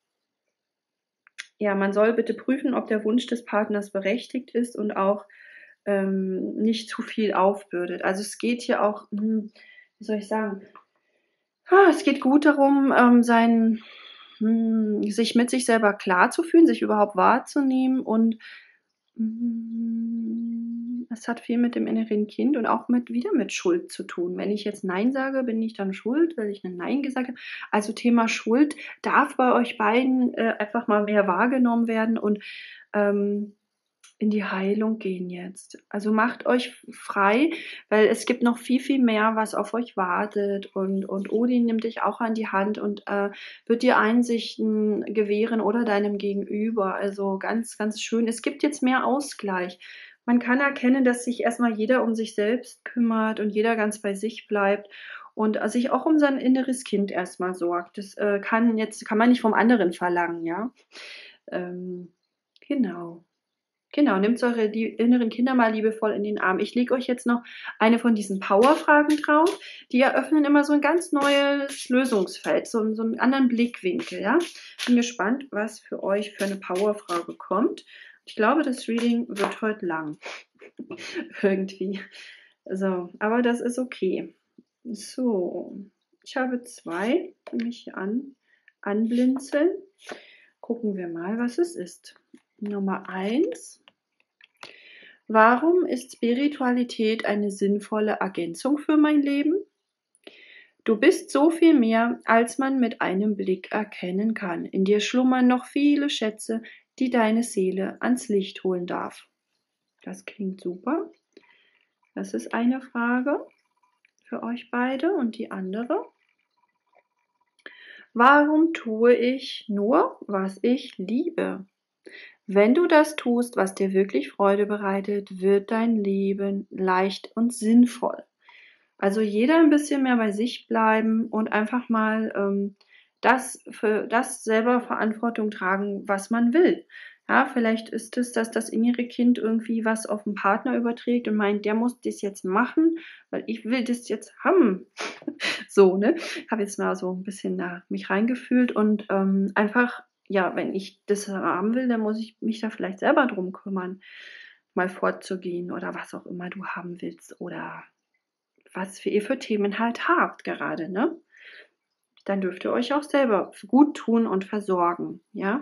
[SPEAKER 1] Ja, man soll bitte prüfen, ob der Wunsch des Partners berechtigt ist und auch ähm, nicht zu viel aufbürdet. Also es geht hier auch, hm, wie soll ich sagen, ah, es geht gut darum, ähm, sein, hm, sich mit sich selber klar zu fühlen, sich überhaupt wahrzunehmen und hm, es hat viel mit dem inneren Kind und auch mit wieder mit Schuld zu tun. Wenn ich jetzt Nein sage, bin ich dann schuld, weil ich ein Nein gesagt habe. Also Thema Schuld darf bei euch beiden äh, einfach mal mehr wahrgenommen werden und ähm, in die Heilung gehen jetzt. Also macht euch frei, weil es gibt noch viel, viel mehr, was auf euch wartet und, und Odin nimmt dich auch an die Hand und äh, wird dir Einsichten gewähren oder deinem Gegenüber. Also ganz, ganz schön. Es gibt jetzt mehr Ausgleich. Man kann erkennen, dass sich erstmal jeder um sich selbst kümmert und jeder ganz bei sich bleibt und äh, sich auch um sein inneres Kind erstmal sorgt. Das äh, kann jetzt, kann man nicht vom anderen verlangen, ja. Ähm, genau. Genau, nehmt eure lie inneren Kinder mal liebevoll in den Arm. Ich lege euch jetzt noch eine von diesen Powerfragen drauf, die eröffnen immer so ein ganz neues Lösungsfeld, so 'n so 'n anderen Blickwinkel, ja? Bin gespannt, was für euch für eine Powerfrage kommt. Ich glaube, das Reading wird heute lang irgendwie. So, aber das ist okay. So, ich habe zwei, die mich hier an anblinzeln. Gucken wir mal, was es ist. Nummer eins. Warum ist Spiritualität eine sinnvolle Ergänzung für mein Leben? Du bist so viel mehr, als man mit einem Blick erkennen kann. In dir schlummern noch viele Schätze, die deine Seele ans Licht holen darf. Das klingt super. Das ist eine Frage für euch beide. Und die andere. Warum tue ich nur, was ich liebe? Wenn du das tust, was dir wirklich Freude bereitet, wird dein Leben leicht und sinnvoll. Also jeder ein bisschen mehr bei sich bleiben und einfach mal ähm, das für das selber Verantwortung tragen, was man will. Ja, vielleicht ist es, dass das innere Kind irgendwie was auf den Partner überträgt und meint, der muss das jetzt machen, weil ich will das jetzt haben. So, ne? Habe jetzt mal so ein bisschen da mich reingefühlt und ähm, einfach, ja, wenn ich das haben will, dann muss ich mich da vielleicht selber drum kümmern, mal fortzugehen oder was auch immer du haben willst oder was für ihr für Themen halt habt gerade, ne? Dann dürft ihr euch auch selber gut tun und versorgen, ja?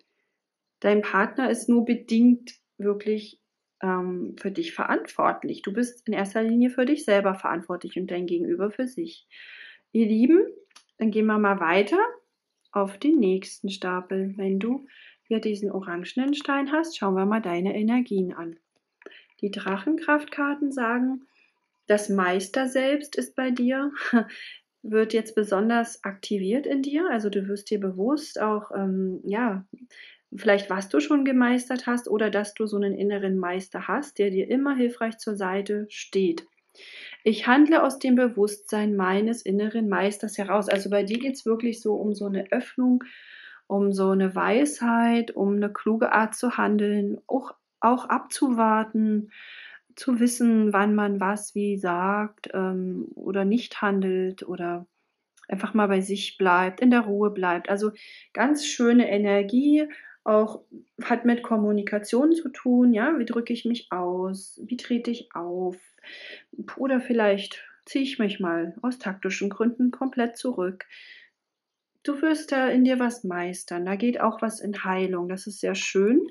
[SPEAKER 1] Dein Partner ist nur bedingt wirklich ähm, für dich verantwortlich. Du bist in erster Linie für dich selber verantwortlich und dein Gegenüber für sich. Ihr Lieben, dann gehen wir mal weiter auf den nächsten Stapel. Wenn du hier diesen orangenen Stein hast, schauen wir mal deine Energien an. Die Drachenkraftkarten sagen, das Meister selbst ist bei dir, wird jetzt besonders aktiviert in dir. Also du wirst dir bewusst auch, ähm, ja, vielleicht was du schon gemeistert hast oder dass du so einen inneren Meister hast, der dir immer hilfreich zur Seite steht. Ich handle aus dem Bewusstsein meines inneren Meisters heraus. Also bei dir geht es wirklich so um so eine Öffnung, um so eine Weisheit, um eine kluge Art zu handeln, auch, auch abzuwarten, zu wissen, wann man was wie sagt ähm, oder nicht handelt oder einfach mal bei sich bleibt, in der Ruhe bleibt. Also ganz schöne Energie, auch hat mit Kommunikation zu tun, ja, wie drücke ich mich aus, wie trete ich auf oder vielleicht ziehe ich mich mal aus taktischen Gründen komplett zurück. Du wirst da in dir was meistern, da geht auch was in Heilung, das ist sehr schön.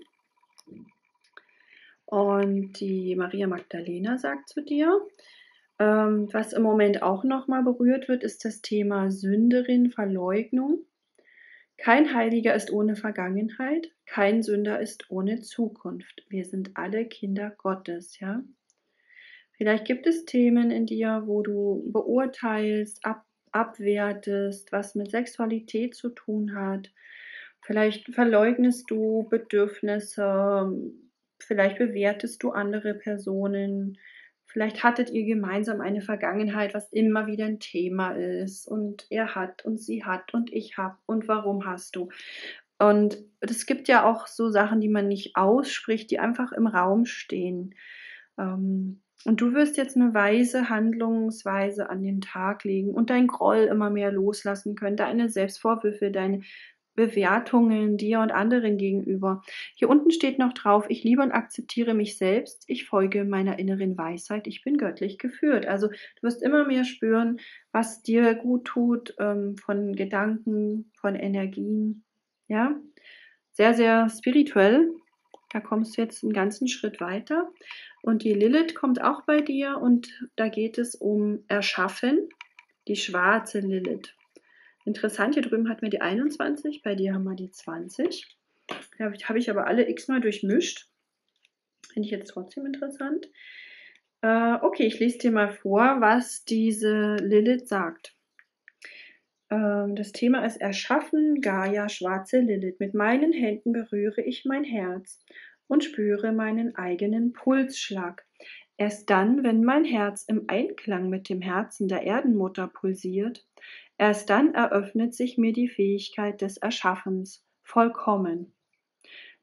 [SPEAKER 1] Und die Maria Magdalena sagt zu dir, ähm, was im Moment auch nochmal berührt wird, ist das Thema Sünderin, Verleugnung. Kein Heiliger ist ohne Vergangenheit, kein Sünder ist ohne Zukunft. Wir sind alle Kinder Gottes, ja. Vielleicht gibt es Themen in dir, wo du beurteilst, ab, abwertest, was mit Sexualität zu tun hat. Vielleicht verleugnest du Bedürfnisse, vielleicht bewertest du andere Personen. Vielleicht hattet ihr gemeinsam eine Vergangenheit, was immer wieder ein Thema ist. Und er hat und sie hat und ich hab und warum hast du? Und es gibt ja auch so Sachen, die man nicht ausspricht, die einfach im Raum stehen. Ähm, und du wirst jetzt eine weise Handlungsweise an den Tag legen und dein Groll immer mehr loslassen können, deine Selbstvorwürfe, deine Bewertungen dir und anderen gegenüber. Hier unten steht noch drauf, ich liebe und akzeptiere mich selbst, ich folge meiner inneren Weisheit, ich bin göttlich geführt. Also du wirst immer mehr spüren, was dir gut tut, ähm, von Gedanken, von Energien. Ja, sehr, sehr spirituell. Da kommst du jetzt einen ganzen Schritt weiter. Und die Lilith kommt auch bei dir und da geht es um Erschaffen, die schwarze Lilith. Interessant, hier drüben hatten wir die einundzwanzig, bei dir haben wir die zwanzig. Da habe ich, hab ich aber alle x-mal durchmischt. Finde ich jetzt trotzdem interessant. Äh, okay, ich lese dir mal vor, was diese Lilith sagt. Ähm, das Thema ist Erschaffen, Gaia, schwarze Lilith. Mit meinen Händen berühre ich mein Herz und spüre meinen eigenen Pulsschlag. Erst dann, wenn mein Herz im Einklang mit dem Herzen der Erdenmutter pulsiert, erst dann eröffnet sich mir die Fähigkeit des Erschaffens vollkommen.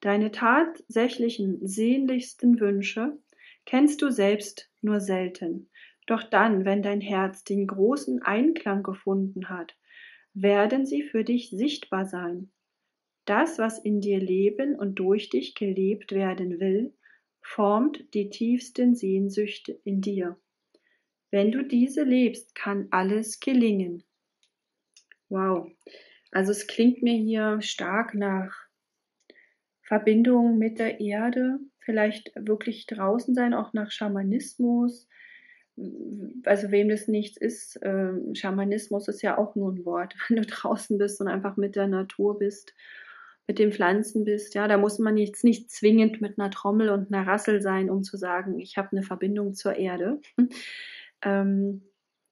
[SPEAKER 1] Deine tatsächlichen, sehnlichsten Wünsche kennst du selbst nur selten. Doch dann, wenn dein Herz den großen Einklang gefunden hat, werden sie für dich sichtbar sein. Das, was in dir leben und durch dich gelebt werden will, formt die tiefsten Sehnsüchte in dir. Wenn du diese lebst, kann alles gelingen. Wow, also es klingt mir hier stark nach Verbindung mit der Erde, vielleicht wirklich draußen sein, auch nach Schamanismus. Also wem das nichts ist, ähm, Schamanismus ist ja auch nur ein Wort, wenn du draußen bist und einfach mit der Natur bist, mit den Pflanzen bist. Ja, da muss man jetzt nicht zwingend mit einer Trommel und einer Rassel sein, um zu sagen, ich habe eine Verbindung zur Erde. ähm,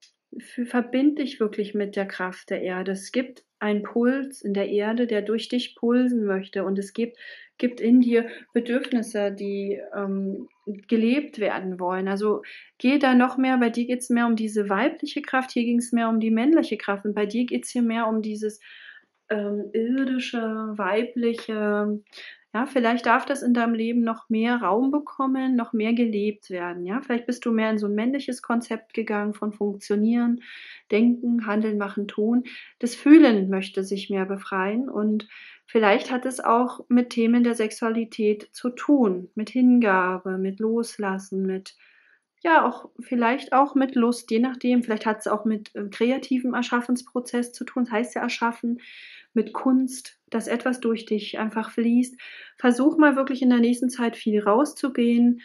[SPEAKER 1] f- Verbind dich wirklich mit der Kraft der Erde. Es gibt einen Puls in der Erde, der durch dich pulsen möchte. Und es gibt, gibt in dir Bedürfnisse, die ähm, gelebt werden wollen. Also geh da noch mehr, bei dir geht es mehr um diese weibliche Kraft, hier ging es mehr um die männliche Kraft. Und bei dir geht es hier mehr um dieses ähm, irdische, weibliche. Ja, vielleicht darf das in deinem Leben noch mehr Raum bekommen, noch mehr gelebt werden. Ja, vielleicht bist du mehr in so ein männliches Konzept gegangen von Funktionieren, Denken, Handeln, Machen, Tun. Das Fühlen möchte sich mehr befreien und vielleicht hat es auch mit Themen der Sexualität zu tun, mit Hingabe, mit Loslassen, mit ja, auch vielleicht auch mit Lust, je nachdem. Vielleicht hat es auch mit äh, kreativem Erschaffensprozess zu tun. Das heißt ja erschaffen, mit Kunst, dass etwas durch dich einfach fließt. Versuch mal wirklich in der nächsten Zeit viel rauszugehen.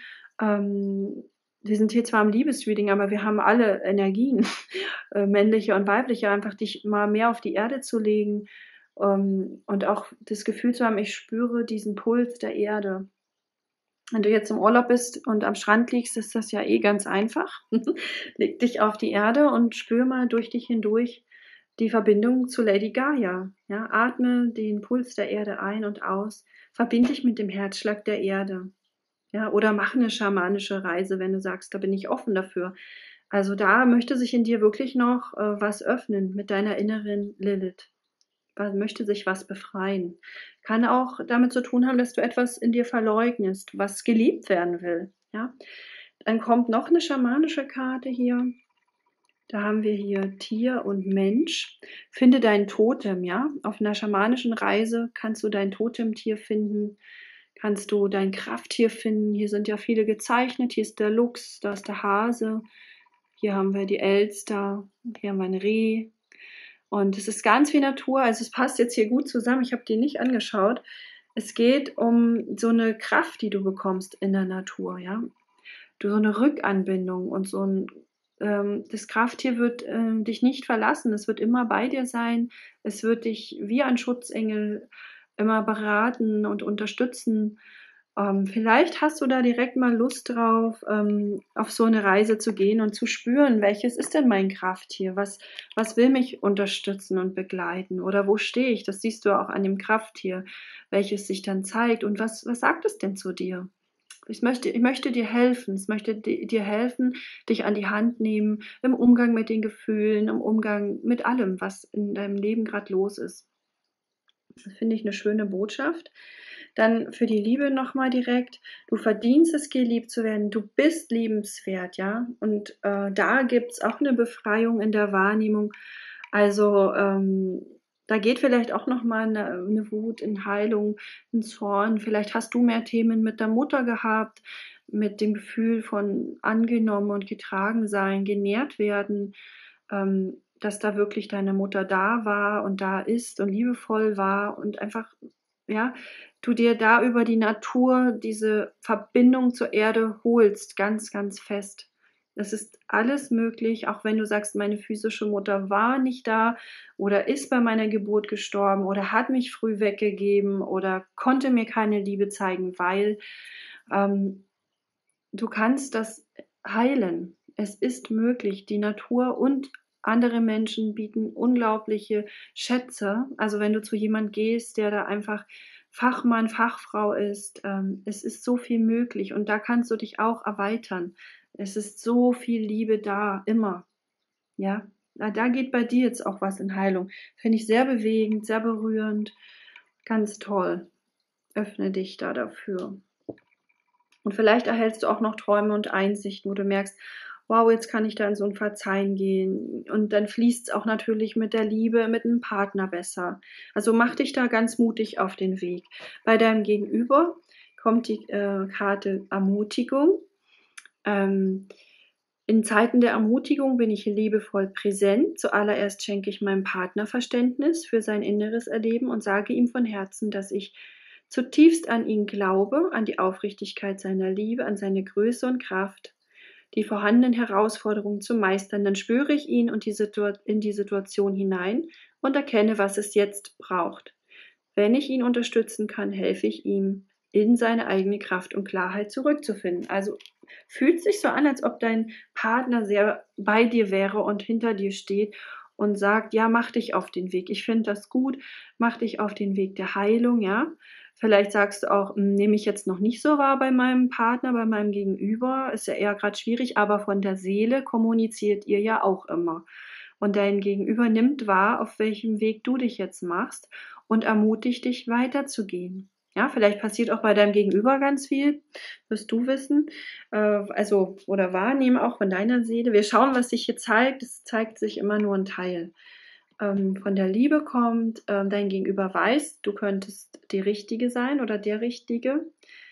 [SPEAKER 1] Ähm, wir sind hier zwar im Liebesreading, aber wir haben alle Energien, äh, männliche und weibliche, einfach dich mal mehr auf die Erde zu legen ähm, und auch das Gefühl zu haben, ich spüre diesen Puls der Erde. Wenn du jetzt im Urlaub bist und am Strand liegst, ist das ja eh ganz einfach. Leg dich auf die Erde und spür mal durch dich hindurch die Verbindung zu Lady Gaia. Ja, atme den Puls der Erde ein und aus. Verbinde dich mit dem Herzschlag der Erde. Ja, oder mach eine schamanische Reise, wenn du sagst, da bin ich offen dafür. Also da möchte sich in dir wirklich noch äh, was öffnen mit deiner inneren Lilith. Was möchte sich was befreien. Kann auch damit zu tun haben, dass du etwas in dir verleugnest, was geliebt werden will. Ja? Dann kommt noch eine schamanische Karte hier. Da haben wir hier Tier und Mensch. Finde dein Totem, ja. Auf einer schamanischen Reise kannst du dein Totemtier finden, kannst du dein Krafttier finden. Hier sind ja viele gezeichnet. Hier ist der Luchs, da ist der Hase. Hier haben wir die Elster, hier haben wir ein Reh. Und es ist ganz viel Natur, also es passt jetzt hier gut zusammen. Ich habe die nicht angeschaut. Es geht um so eine Kraft, die du bekommst in der Natur, ja. Du so eine Rückanbindung und so ein ähm, das Krafttier wird ähm, dich nicht verlassen. Es wird immer bei dir sein. Es wird dich wie ein Schutzengel immer beraten und unterstützen. Ähm, vielleicht hast du da direkt mal Lust drauf, ähm, auf so eine Reise zu gehen und zu spüren, welches ist denn mein Krafttier? Was, was will mich unterstützen und begleiten? Oder wo stehe ich? Das siehst du auch an dem Krafttier, welches sich dann zeigt. Und was, was sagt es denn zu dir? Ich möchte, ich möchte dir helfen. Es möchte di- dir helfen, dich an die Hand nehmen im Umgang mit den Gefühlen, im Umgang mit allem, was in deinem Leben gerade los ist. Das finde ich eine schöne Botschaft. Dann für die Liebe nochmal direkt. Du verdienst es, geliebt zu werden. Du bist liebenswert, ja. Und äh, da gibt es auch eine Befreiung in der Wahrnehmung. Also ähm, da geht vielleicht auch nochmal eine, eine Wut in Heilung, ein Zorn. Vielleicht hast du mehr Themen mit der Mutter gehabt, mit dem Gefühl von angenommen und getragen sein, genährt werden. Ähm, dass da wirklich deine Mutter da war und da ist und liebevoll war und einfach, ja, du dir da über die Natur diese Verbindung zur Erde holst, ganz, ganz fest. Es ist alles möglich, auch wenn du sagst, meine physische Mutter war nicht da oder ist bei meiner Geburt gestorben oder hat mich früh weggegeben oder konnte mir keine Liebe zeigen, weil ähm, du kannst das heilen. Es ist möglich. Die Natur und andere Menschen bieten unglaubliche Schätze. Also wenn du zu jemand gehst, der da einfach Fachmann, Fachfrau ist, ähm, es ist so viel möglich und da kannst du dich auch erweitern. Es ist so viel Liebe da, immer. Ja, na, da geht bei dir jetzt auch was in Heilung. Finde ich sehr bewegend, sehr berührend, ganz toll. öffne dich da dafür. Und vielleicht erhältst du auch noch Träume und Einsichten, wo du merkst, wow, jetzt kann ich da in so ein Verzeihen gehen. Und dann fließt es auch natürlich mit der Liebe, mit einem Partner besser. Also mach dich da ganz mutig auf den Weg. Bei deinem Gegenüber kommt die äh, Karte Ermutigung. Ähm, in Zeiten der Ermutigung bin ich liebevoll präsent. Zuallererst schenke ich meinem Partner Verständnis für sein inneres Erleben und sage ihm von Herzen, dass ich zutiefst an ihn glaube, an die Aufrichtigkeit seiner Liebe, an seine Größe und Kraft, die vorhandenen Herausforderungen zu meistern. Dann spüre ich ihn und die Situa- in die Situation hinein und erkenne, was es jetzt braucht. Wenn ich ihn unterstützen kann, helfe ich ihm, in seine eigene Kraft und Klarheit zurückzufinden. Also fühlt sich so an, als ob dein Partner sehr bei dir wäre und hinter dir steht und sagt, ja, mach dich auf den Weg. Ich finde das gut, mach dich auf den Weg der Heilung, ja. Vielleicht sagst du auch, hm, nehme ich jetzt noch nicht so wahr bei meinem Partner, bei meinem Gegenüber, ist ja eher gerade schwierig, aber von der Seele kommuniziert ihr ja auch immer. Und dein Gegenüber nimmt wahr, auf welchem Weg du dich jetzt machst und ermutigt dich weiterzugehen. Ja, vielleicht passiert auch bei deinem Gegenüber ganz viel, wirst du wissen, äh, also oder wahrnehmen auch von deiner Seele. Wir schauen, was sich hier zeigt. Es zeigt sich immer nur ein Teil. Ähm, von der Liebe kommt, ähm, dein Gegenüber weiß, du könntest die Richtige sein oder der Richtige.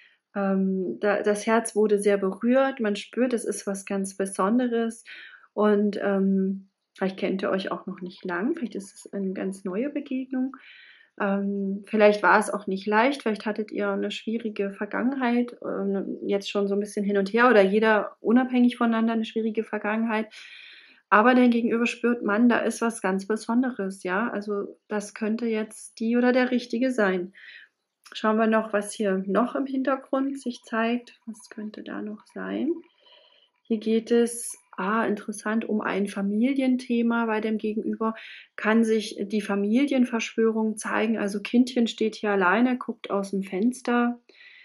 [SPEAKER 1] Ähm, da, das Herz wurde sehr berührt, man spürt, es ist was ganz Besonderes und ähm, vielleicht kennt ihr euch auch noch nicht lang, vielleicht ist es eine ganz neue Begegnung. Ähm, vielleicht war es auch nicht leicht, vielleicht hattet ihr eine schwierige Vergangenheit, ähm, jetzt schon so ein bisschen hin und her oder jeder unabhängig voneinander eine schwierige Vergangenheit. Aber dein Gegenüber spürt, Mann, da ist was ganz Besonderes, ja. Also das könnte jetzt die oder der Richtige sein. Schauen wir noch, was hier noch im Hintergrund sich zeigt. Was könnte da noch sein? Hier geht es, ah, interessant, um ein Familienthema bei dem Gegenüber. Kann sich die Familienverschwörung zeigen? Also Kindchen steht hier alleine, guckt aus dem Fenster.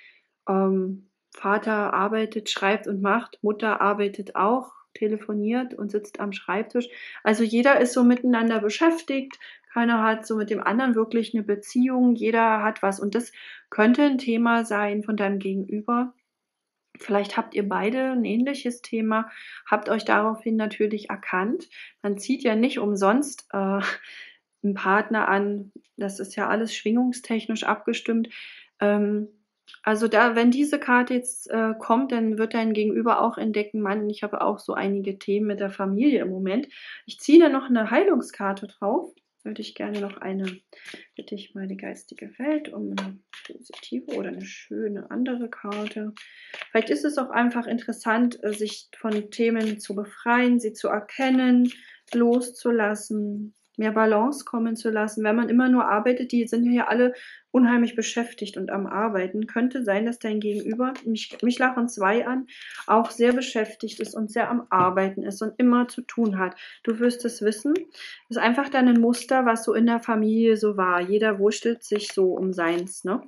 [SPEAKER 1] Ähm, Vater arbeitet, schreibt und macht. Mutter arbeitet auch, telefoniert und sitzt am Schreibtisch. Also jeder ist so miteinander beschäftigt. Keiner hat so mit dem anderen wirklich eine Beziehung. Jeder hat was. Und das könnte ein Thema sein von deinem Gegenüber. Vielleicht habt ihr beide ein ähnliches Thema, habt euch daraufhin natürlich erkannt. Man zieht ja nicht umsonst äh, einen Partner an. Das ist ja alles schwingungstechnisch abgestimmt. Ähm, also da, wenn diese Karte jetzt äh, kommt, dann wird dein Gegenüber auch entdecken, Mann, ich habe auch so einige Themen mit der Familie im Moment. Ich ziehe da noch eine Heilungskarte drauf. Würde ich gerne noch eine, bitte ich mal die geistige Welt um eine positive oder eine schöne andere Karte. Vielleicht ist es auch einfach interessant, äh, sich von Themen zu befreien, sie zu erkennen, loszulassen, mehr Balance kommen zu lassen. Wenn man immer nur arbeitet, die sind ja alle unheimlich beschäftigt und am Arbeiten. Könnte sein, dass dein Gegenüber, mich, mich lachen zwei an, auch sehr beschäftigt ist und sehr am Arbeiten ist und immer zu tun hat. Du wirst es wissen. Das ist einfach dann ein Muster, was so in der Familie so war. Jeder wurschtelt sich so um seins, ne?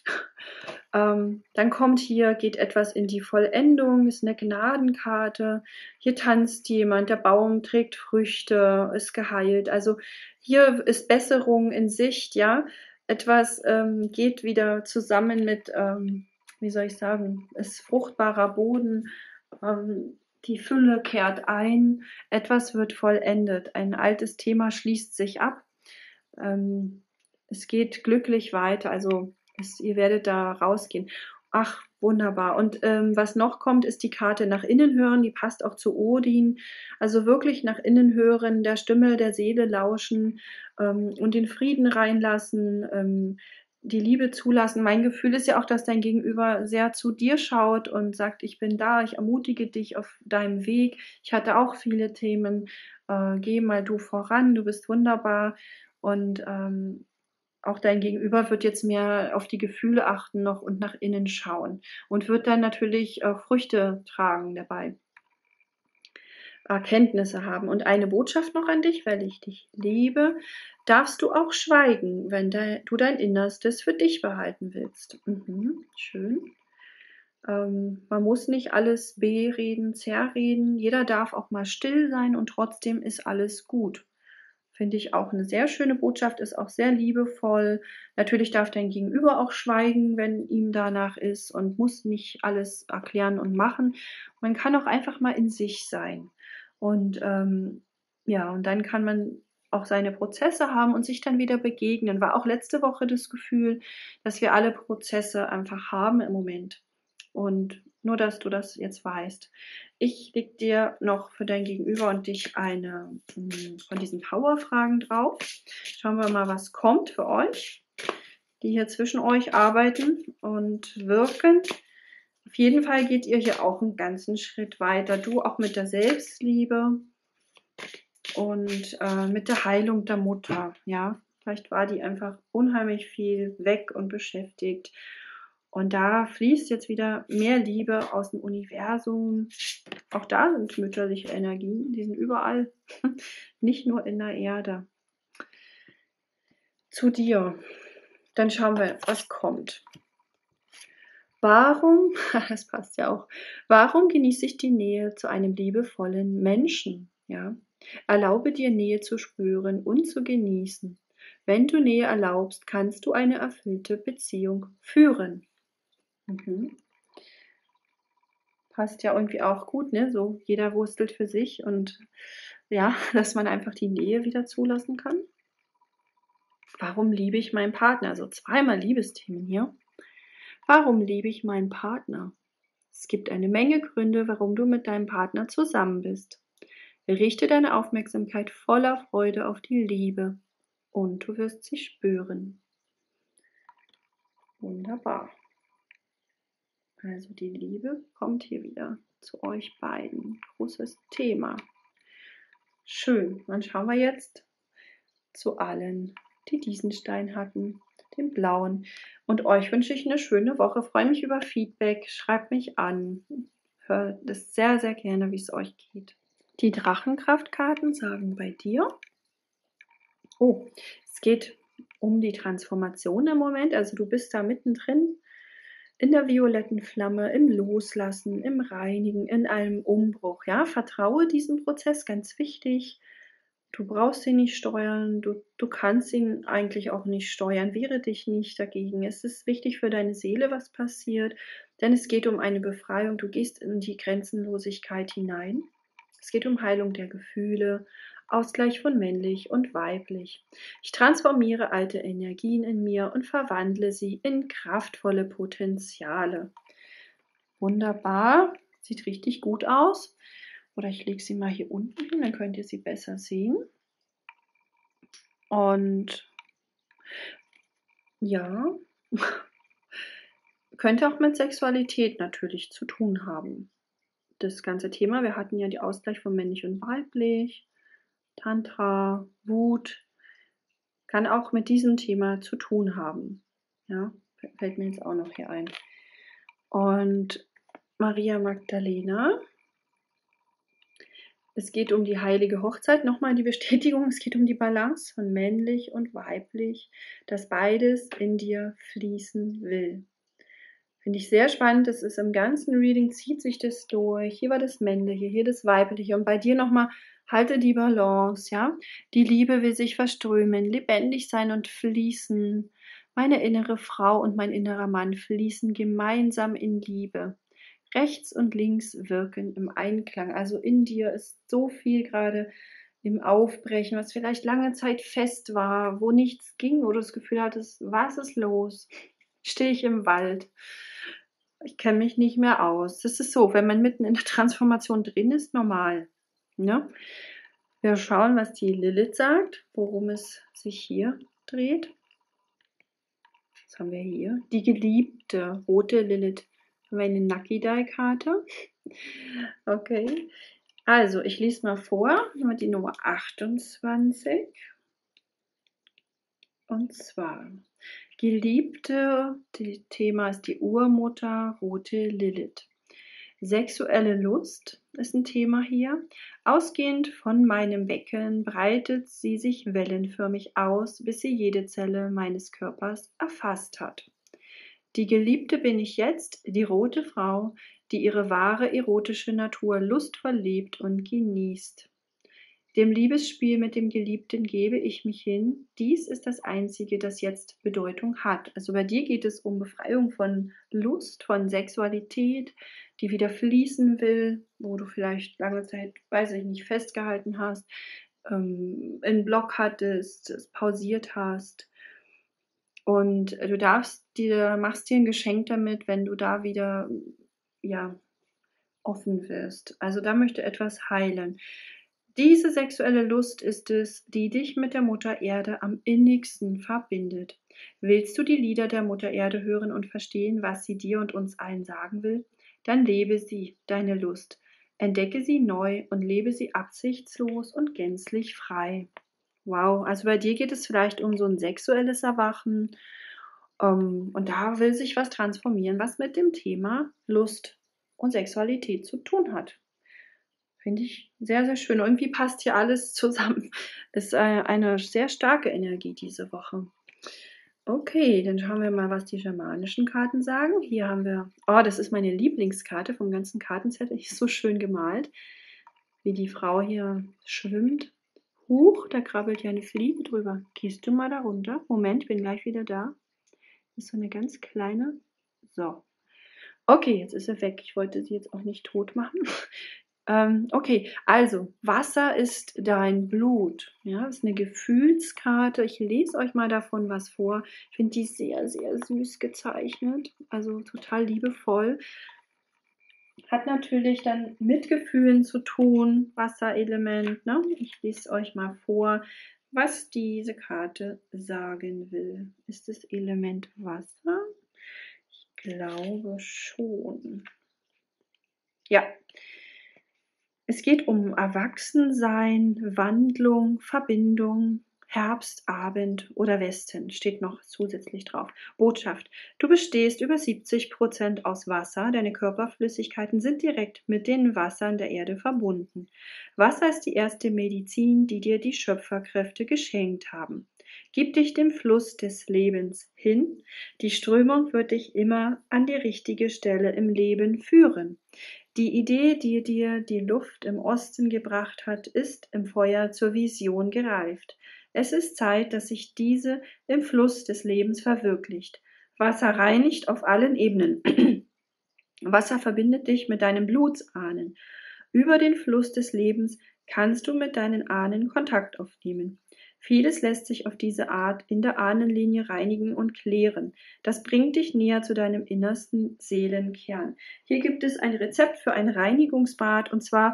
[SPEAKER 1] Ähm, dann kommt hier, geht etwas in die Vollendung, ist eine Gnadenkarte. Hier tanzt jemand, der Baum trägt Früchte, ist geheilt. Also hier ist Besserung in Sicht, ja. Etwas ähm, geht wieder zusammen mit, ähm, wie soll ich sagen, ist fruchtbarer Boden. Ähm, die Fülle kehrt ein, etwas wird vollendet. Ein altes Thema schließt sich ab. Ähm, es geht glücklich weiter, also es, ihr werdet da rausgehen. Ach, wunderbar. Und ähm, was noch kommt, ist die Karte nach innen hören, die passt auch zu Odin. Also wirklich nach innen hören, der Stimme der Seele lauschen ähm, und den Frieden reinlassen, ähm, die Liebe zulassen. Mein Gefühl ist ja auch, dass dein Gegenüber sehr zu dir schaut und sagt, ich bin da, ich ermutige dich auf deinem Weg. Ich hatte auch viele Themen. Äh, geh mal du voran, du bist wunderbar. Und ähm, auch dein Gegenüber wird jetzt mehr auf die Gefühle achten noch und nach innen schauen und wird dann natürlich äh, Früchte tragen dabei, Erkenntnisse haben. Und eine Botschaft noch an dich, weil ich dich liebe, darfst du auch schweigen, wenn de du dein Innerstes für dich behalten willst. Mhm, schön. Ähm, man muss nicht alles bereden, zerreden. Jeder darf auch mal still sein und trotzdem ist alles gut. Finde ich auch eine sehr schöne Botschaft, ist auch sehr liebevoll. Natürlich darf dein Gegenüber auch schweigen, wenn ihm danach ist und muss nicht alles erklären und machen. Man kann auch einfach mal in sich sein. Und, ähm, ja, und dann kann man auch seine Prozesse haben und sich dann wieder begegnen. War auch letzte Woche das Gefühl, dass wir alle Prozesse einfach haben im Moment. Und nur, dass du das jetzt weißt. Ich leg dir noch für dein Gegenüber und dich eine hm, von diesen Power-Fragen drauf. Schauen wir mal, was kommt für euch, die hier zwischen euch arbeiten und wirken. Auf jeden Fall geht ihr hier auch einen ganzen Schritt weiter. Du auch mit der Selbstliebe und äh, mit der Heilung der Mutter. Ja, vielleicht war die einfach unheimlich viel weg und beschäftigt. Und da fließt jetzt wieder mehr Liebe aus dem Universum. Auch da sind mütterliche Energien, die sind überall, nicht nur in der Erde. Zu dir. Dann schauen wir, was kommt. Warum, das passt ja auch, warum genieße ich die Nähe zu einem liebevollen Menschen? Ja? Erlaube dir Nähe zu spüren und zu genießen. Wenn du Nähe erlaubst, kannst du eine erfüllte Beziehung führen. Mhm. Passt ja irgendwie auch gut, ne? So jeder wurstelt für sich und ja, dass man einfach die Nähe wieder zulassen kann. Warum liebe ich meinen Partner? Also zweimal Liebesthemen hier. Warum liebe ich meinen Partner? Es gibt eine Menge Gründe, warum du mit deinem Partner zusammen bist. Richte deine Aufmerksamkeit voller Freude auf die Liebe und du wirst sie spüren. Wunderbar. Also die Liebe kommt hier wieder zu euch beiden. Großes Thema. Schön. Dann schauen wir jetzt zu allen, die diesen Stein hatten, den blauen. Und euch wünsche ich eine schöne Woche. Freue mich über Feedback. Schreibt mich an. Hört das sehr, sehr gerne, wie es euch geht. Die Drachenkraftkarten sagen bei dir, oh, es geht um die Transformation im Moment. Also du bist da mittendrin in der violetten Flamme, im Loslassen, im Reinigen, in einem Umbruch. Ja, vertraue diesem Prozess, ganz wichtig. Du brauchst ihn nicht steuern, du, du kannst ihn eigentlich auch nicht steuern. Wehre dich nicht dagegen. Es ist wichtig für deine Seele, was passiert, denn es geht um eine Befreiung. Du gehst in die Grenzenlosigkeit hinein. Es geht um Heilung der Gefühle, Ausgleich von männlich und weiblich. Ich transformiere alte Energien in mir und verwandle sie in kraftvolle Potenziale. Wunderbar, sieht richtig gut aus. Oder ich lege sie mal hier unten hin, dann könnt ihr sie besser sehen. Und ja, könnte auch mit Sexualität natürlich zu tun haben. Das ganze Thema, wir hatten ja die Ausgleich von männlich und weiblich, Tantra, Wut, kann auch mit diesem Thema zu tun haben. Ja, fällt mir jetzt auch noch hier ein. Und Maria Magdalena, es geht um die heilige Hochzeit, nochmal die Bestätigung, es geht um die Balance von männlich und weiblich, dass beides in dir fließen will. Finde ich sehr spannend, das ist im ganzen Reading, zieht sich das durch. Hier war das Männliche, hier das Weibliche und bei dir nochmal, halte die Balance, ja. Die Liebe will sich verströmen, lebendig sein und fließen. Meine innere Frau und mein innerer Mann fließen gemeinsam in Liebe. Rechts und links wirken im Einklang. Also in dir ist so viel gerade im Aufbrechen, was vielleicht lange Zeit fest war, wo nichts ging, wo du das Gefühl hattest, was ist los? Stehe ich im Wald? Ich kenne mich nicht mehr aus. Das ist so, wenn man mitten in der Transformation drin ist, normal. Ne? Wir schauen, was die Lilith sagt, worum es sich hier dreht. Was haben wir hier? Die geliebte rote Lilith. Haben wir eine Nakidai-Karte. Okay. Also, ich lese mal vor. Hier die Nummer achtundzwanzig. Und zwar, Geliebte, das Thema ist die Urmutter, rote Lilith. Sexuelle Lust ist ein Thema hier. Ausgehend von meinem Becken breitet sie sich wellenförmig aus, bis sie jede Zelle meines Körpers erfasst hat. Die Geliebte bin ich jetzt, die rote Frau, die ihre wahre erotische Natur lustvoll lebt und genießt. Dem Liebesspiel mit dem Geliebten gebe ich mich hin. Dies ist das Einzige, das jetzt Bedeutung hat. Also bei dir geht es um Befreiung von Lust, von Sexualität, die wieder fließen will, wo du vielleicht lange Zeit, weiß ich nicht, festgehalten hast, ähm, einen Block hattest, es pausiert hast. Und du darfst dir, machst dir ein Geschenk damit, wenn du da wieder, ja, offen wirst. Also da möchte etwas heilen. Diese sexuelle Lust ist es, die dich mit der Mutter Erde am innigsten verbindet. Willst du die Lieder der Mutter Erde hören und verstehen, was sie dir und uns allen sagen will? Dann lebe sie, deine Lust. Entdecke sie neu und lebe sie absichtslos und gänzlich frei. Wow, also bei dir geht es vielleicht um so ein sexuelles Erwachen. Ähm, und da will sich was transformieren, was mit dem Thema Lust und Sexualität zu tun hat. Finde ich sehr, sehr schön. Irgendwie passt hier alles zusammen. Ist äh, eine sehr starke Energie diese Woche. Okay, dann schauen wir mal, was die schamanischen Karten sagen. Hier haben wir, oh, das ist meine Lieblingskarte vom ganzen Kartenset. Die ist so schön gemalt, wie die Frau hier schwimmt. Huch, da krabbelt ja eine Fliege drüber. Gehst du mal da runter? Moment, ich bin gleich wieder da. Das ist so eine ganz kleine. So. Okay, jetzt ist er weg. Ich wollte sie jetzt auch nicht tot machen. ähm, okay, also Wasser ist dein Blut. Ja, das ist eine Gefühlskarte. Ich lese euch mal davon was vor. Ich finde die sehr, sehr süß gezeichnet. Also total liebevoll. Hat natürlich dann mit Gefühlen zu tun, Wasserelement. Ne? Ich lese euch mal vor, was diese Karte sagen will. Ist das Element Wasser? Ich glaube schon. Ja. Es geht um Erwachsensein, Wandlung, Verbindung, Herbst, Abend oder Westen, steht noch zusätzlich drauf. Botschaft: Du bestehst über siebzig Prozent aus Wasser, deine Körperflüssigkeiten sind direkt mit den Wassern der Erde verbunden. Wasser ist die erste Medizin, die dir die Schöpferkräfte geschenkt haben. Gib dich dem Fluss des Lebens hin, die Strömung wird dich immer an die richtige Stelle im Leben führen. Die Idee, die dir die Luft im Osten gebracht hat, ist im Feuer zur Vision gereift. Es ist Zeit, dass sich diese im Fluss des Lebens verwirklicht. Wasser reinigt auf allen Ebenen. Wasser verbindet dich mit deinen Blutsahnen. Über den Fluss des Lebens kannst du mit deinen Ahnen Kontakt aufnehmen. Vieles lässt sich auf diese Art in der Ahnenlinie reinigen und klären. Das bringt dich näher zu deinem innersten Seelenkern. Hier gibt es ein Rezept für ein Reinigungsbad, und zwar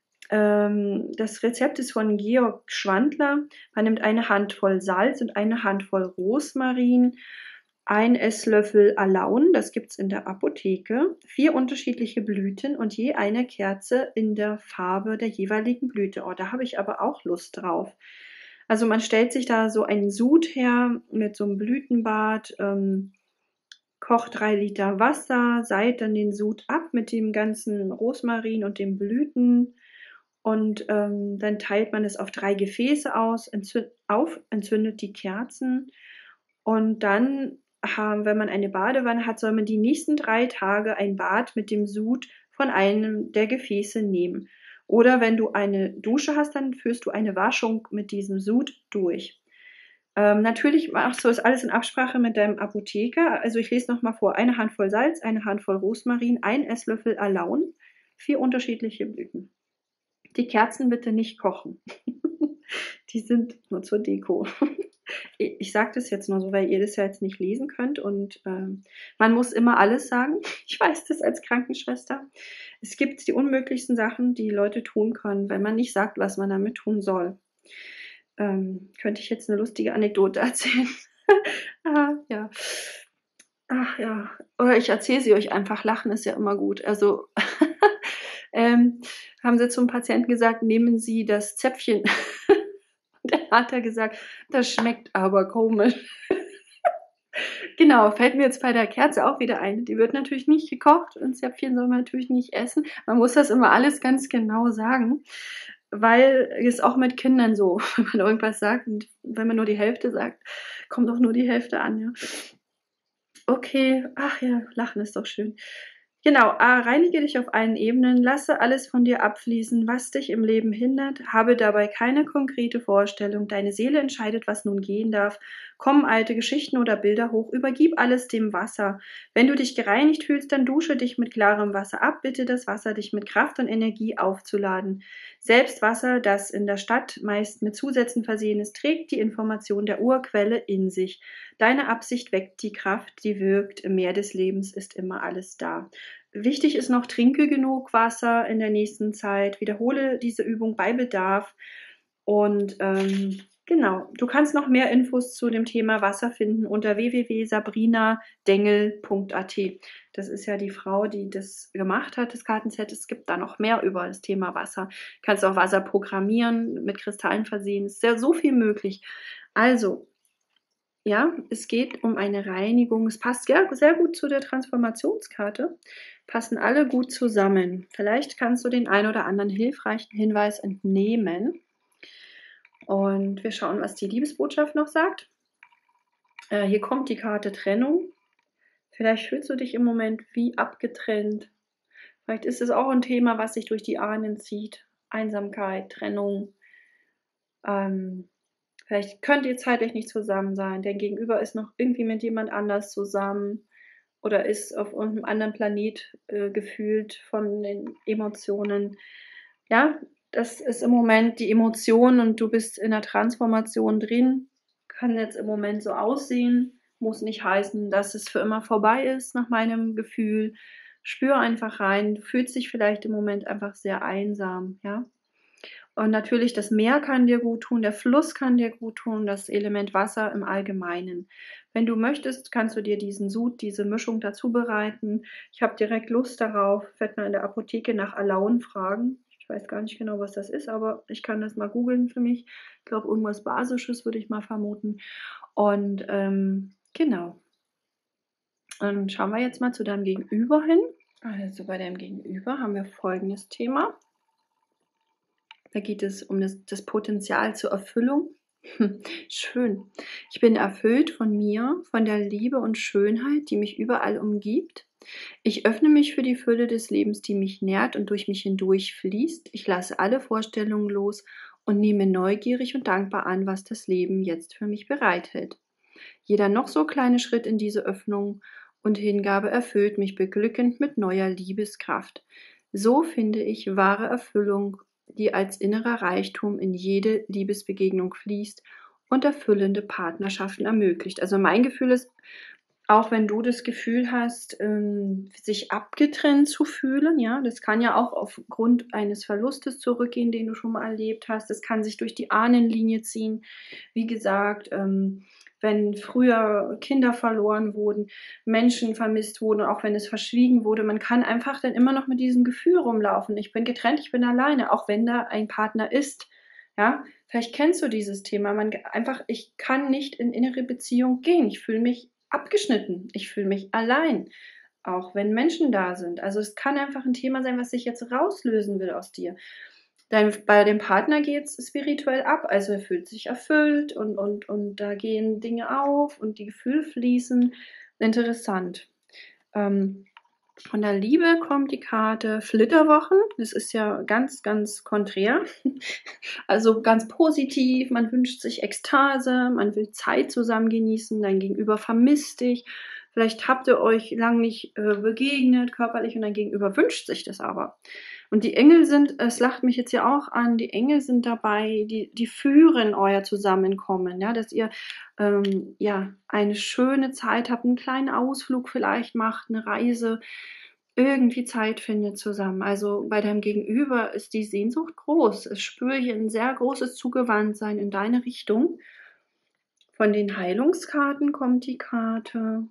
[SPEAKER 1] ähm, das Rezept ist von Georg Schwandler. Man nimmt eine Handvoll Salz und eine Handvoll Rosmarin, ein Esslöffel Alaun, das gibt es in der Apotheke, vier unterschiedliche Blüten und je eine Kerze in der Farbe der jeweiligen Blüte. Oh, da habe ich aber auch Lust drauf. Also man stellt sich da so einen Sud her mit so einem Blütenbad, ähm, kocht drei Liter Wasser, seilt dann den Sud ab mit dem ganzen Rosmarin und den Blüten und ähm, dann teilt man es auf drei Gefäße aus, entzünd, auf, entzündet die Kerzen und dann, wenn man eine Badewanne hat, soll man die nächsten drei Tage ein Bad mit dem Sud von einem der Gefäße nehmen. Oder wenn du eine Dusche hast, dann führst du eine Waschung mit diesem Sud durch. Ähm, natürlich machst du das alles in Absprache mit deinem Apotheker. Also ich lese nochmal vor. Eine Handvoll Salz, eine Handvoll Rosmarin, ein Esslöffel Alaun, vier unterschiedliche Blüten. Die Kerzen bitte nicht kochen. Die sind nur zur Deko. Ich sage das jetzt nur so, weil ihr das ja jetzt nicht lesen könnt und ähm, man muss immer alles sagen. Ich weiß das als Krankenschwester. Es gibt die unmöglichsten Sachen, die Leute tun können, wenn man nicht sagt, was man damit tun soll. Ähm, könnte ich jetzt eine lustige Anekdote erzählen? ah, ja. Ach ja. Oder ich erzähle sie euch einfach. Lachen ist ja immer gut. Also ähm, haben sie zum Patienten gesagt, nehmen Sie das Zäpfchen. Der hat er gesagt, das schmeckt aber komisch. Genau, fällt mir jetzt bei der Kerze auch wieder ein. Die wird natürlich nicht gekocht und Zäpfchen soll man natürlich nicht essen. Man muss das immer alles ganz genau sagen, weil es auch mit Kindern so, wenn man irgendwas sagt und wenn man nur die Hälfte sagt, kommt auch nur die Hälfte an. Ja. Okay, ach ja, Lachen ist doch schön. Genau, A, reinige dich auf allen Ebenen, lasse alles von dir abfließen, was dich im Leben hindert, habe dabei keine konkrete Vorstellung, deine Seele entscheidet, was nun gehen darf, kommen alte Geschichten oder Bilder hoch, übergib alles dem Wasser. Wenn du dich gereinigt fühlst, dann dusche dich mit klarem Wasser ab, bitte das Wasser, dich mit Kraft und Energie aufzuladen. Selbst Wasser, das in der Stadt meist mit Zusätzen versehen ist, trägt die Information der Urquelle in sich. Deine Absicht weckt die Kraft, die wirkt, im Meer des Lebens ist immer alles da. Wichtig ist noch, trinke genug Wasser in der nächsten Zeit, wiederhole diese Übung bei Bedarf und ähm, genau, du kannst noch mehr Infos zu dem Thema Wasser finden unter w w w punkt sabrina dengel punkt a t. Das ist ja die Frau, die das gemacht hat, das Kartenset. Es gibt da noch mehr über das Thema Wasser. Du kannst auch Wasser programmieren, mit Kristallen versehen. Es ist ja so viel möglich. Also, ja, es geht um eine Reinigung. Es passt sehr, sehr gut zu der Transformationskarte. Passen alle gut zusammen. Vielleicht kannst du den ein oder anderen hilfreichen Hinweis entnehmen. Und wir schauen, was die Liebesbotschaft noch sagt. Äh, hier kommt die Karte Trennung. Vielleicht fühlst du dich im Moment wie abgetrennt. Vielleicht ist es auch ein Thema, was sich durch die Ahnen zieht. Einsamkeit, Trennung. Ähm, vielleicht könnt ihr zeitlich nicht zusammen sein. Dein Gegenüber ist noch irgendwie mit jemand anders zusammen oder ist auf irgendeinem anderen Planet äh, gefühlt von den Emotionen. Ja, das ist im Moment die Emotion und du bist in der Transformation drin. Kann jetzt im Moment so aussehen, muss nicht heißen, dass es für immer vorbei ist, nach meinem Gefühl. Spür einfach rein, du fühlst dich vielleicht im Moment einfach sehr einsam, ja. Und natürlich, das Meer kann dir gut tun, der Fluss kann dir gut tun, das Element Wasser im Allgemeinen. Wenn du möchtest, kannst du dir diesen Sud, diese Mischung dazu bereiten. Ich habe direkt Lust darauf. Ich werde mal in der Apotheke nach Alaun fragen. Ich weiß gar nicht genau, was das ist, aber ich kann das mal googeln für mich. Ich glaube, irgendwas Basisches würde ich mal vermuten. Und ähm, genau. Dann schauen wir jetzt mal zu deinem Gegenüber hin. Also bei deinem Gegenüber haben wir folgendes Thema. Da geht es um das, das Potenzial zur Erfüllung. Schön. Ich bin erfüllt von mir, von der Liebe und Schönheit, die mich überall umgibt. Ich öffne mich für die Fülle des Lebens, die mich nährt und durch mich hindurch fließt. Ich lasse alle Vorstellungen los und nehme neugierig und dankbar an, was das Leben jetzt für mich bereithält. Jeder noch so kleine Schritt in diese Öffnung und Hingabe erfüllt mich beglückend mit neuer Liebeskraft. So finde ich wahre Erfüllung, die als innerer Reichtum in jede Liebesbegegnung fließt und erfüllende Partnerschaften ermöglicht. Also mein Gefühl ist, auch wenn du das Gefühl hast, ähm, sich abgetrennt zu fühlen, ja, das kann ja auch aufgrund eines Verlustes zurückgehen, den du schon mal erlebt hast. Das kann sich durch die Ahnenlinie ziehen. Wie gesagt, ähm, wenn früher Kinder verloren wurden, Menschen vermisst wurden, auch wenn es verschwiegen wurde, man kann einfach dann immer noch mit diesem Gefühl rumlaufen. Ich bin getrennt, ich bin alleine, auch wenn da ein Partner ist. Ja, vielleicht kennst du dieses Thema. Man einfach, ich kann nicht in innere Beziehung gehen. Ich fühle mich abgeschnitten. Ich fühle mich allein, auch wenn Menschen da sind. Also es kann einfach ein Thema sein, was sich jetzt rauslösen will aus dir. Dein, bei dem Partner geht es spirituell ab, also er fühlt sich erfüllt und, und, und da gehen Dinge auf und die Gefühle fließen. Interessant. Ähm, von der Liebe kommt die Karte Flitterwochen. Das ist ja ganz, ganz konträr. Also ganz positiv. Man wünscht sich Ekstase, man will Zeit zusammen genießen, dein Gegenüber vermisst dich. Vielleicht habt ihr euch lang nicht äh, begegnet, körperlich, und dein Gegenüber wünscht sich das aber. Und die Engel sind, es lacht mich jetzt ja auch an, die Engel sind dabei, die, die führen euer Zusammenkommen, ja, dass ihr ähm, ja, eine schöne Zeit habt, einen kleinen Ausflug vielleicht macht, eine Reise, irgendwie Zeit findet zusammen. Also bei deinem Gegenüber ist die Sehnsucht groß. Ich spüre hier ein sehr großes Zugewandtsein in deine Richtung. Von den Heilungskarten kommt die Karte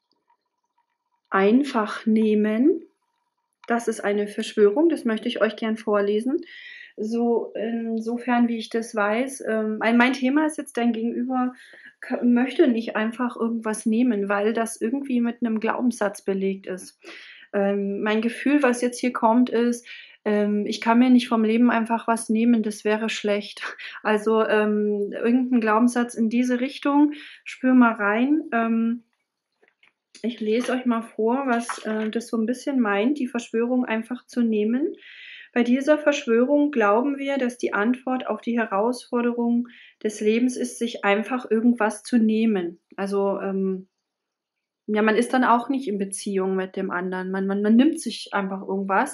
[SPEAKER 1] Einfach nehmen. Das ist eine Verschwörung, das möchte ich euch gern vorlesen. So, insofern, wie ich das weiß, ähm, mein Thema ist jetzt, dein Gegenüber möchte nicht einfach irgendwas nehmen, weil das irgendwie mit einem Glaubenssatz belegt ist. Ähm, mein Gefühl, was jetzt hier kommt, ist, ähm, ich kann mir nicht vom Leben einfach was nehmen, das wäre schlecht. Also ähm, irgendein Glaubenssatz in diese Richtung, spür mal rein. Ähm, Ich lese euch mal vor, was äh, das so ein bisschen meint, die Verschwörung einfach zu nehmen. Bei dieser Verschwörung glauben wir, dass die Antwort auf die Herausforderung des Lebens ist, sich einfach irgendwas zu nehmen. Also, ähm, ja, man ist dann auch nicht in Beziehung mit dem anderen. Man man man nimmt sich einfach irgendwas.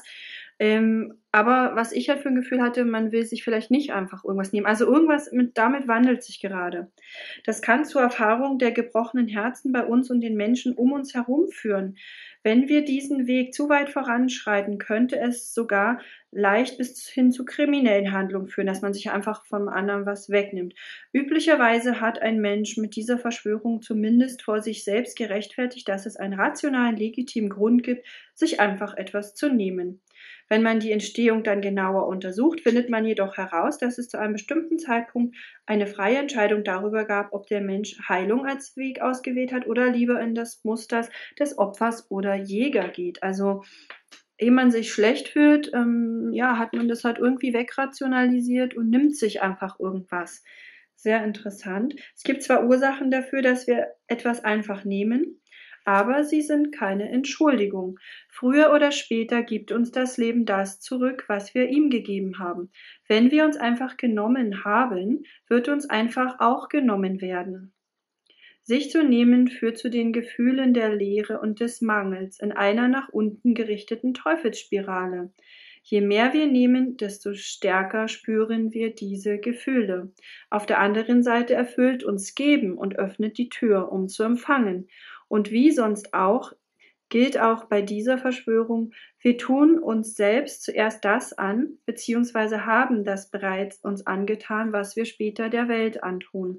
[SPEAKER 1] Ähm, aber was ich halt für 'n Gefühl hatte, man will sich vielleicht nicht einfach irgendwas nehmen. Also, irgendwas mit damit wandelt sich gerade. Das kann zur Erfahrung der gebrochenen Herzen bei uns und den Menschen um uns herum führen. Wenn wir diesen Weg zu weit voranschreiten, könnte es sogar leicht bis hin zu kriminellen Handlungen führen, dass man sich einfach vom anderen was wegnimmt. Üblicherweise hat ein Mensch mit dieser Verschwörung zumindest vor sich selbst gerechtfertigt, dass es einen rationalen, legitimen Grund gibt, sich einfach etwas zu nehmen. Wenn man die Entstehung dann genauer untersucht, findet man jedoch heraus, dass es zu einem bestimmten Zeitpunkt eine freie Entscheidung darüber gab, ob der Mensch Heilung als Weg ausgewählt hat oder lieber in das Muster des Opfers oder Jäger geht. Also, ehe man sich schlecht fühlt, ähm, ja, hat man das halt irgendwie wegrationalisiert und nimmt sich einfach irgendwas. Sehr interessant. Es gibt zwar Ursachen dafür, dass wir etwas einfach nehmen, aber sie sind keine Entschuldigung. Früher oder später gibt uns das Leben das zurück, was wir ihm gegeben haben. Wenn wir uns einfach genommen haben, wird uns einfach auch genommen werden. Sich zu nehmen führt zu den Gefühlen der Leere und des Mangels in einer nach unten gerichteten Teufelsspirale. Je mehr wir nehmen, desto stärker spüren wir diese Gefühle. Auf der anderen Seite erfüllt uns Geben und öffnet die Tür, um zu empfangen. Und wie sonst auch, gilt auch bei dieser Verschwörung, wir tun uns selbst zuerst das an, beziehungsweise haben das bereits uns angetan, was wir später der Welt antun.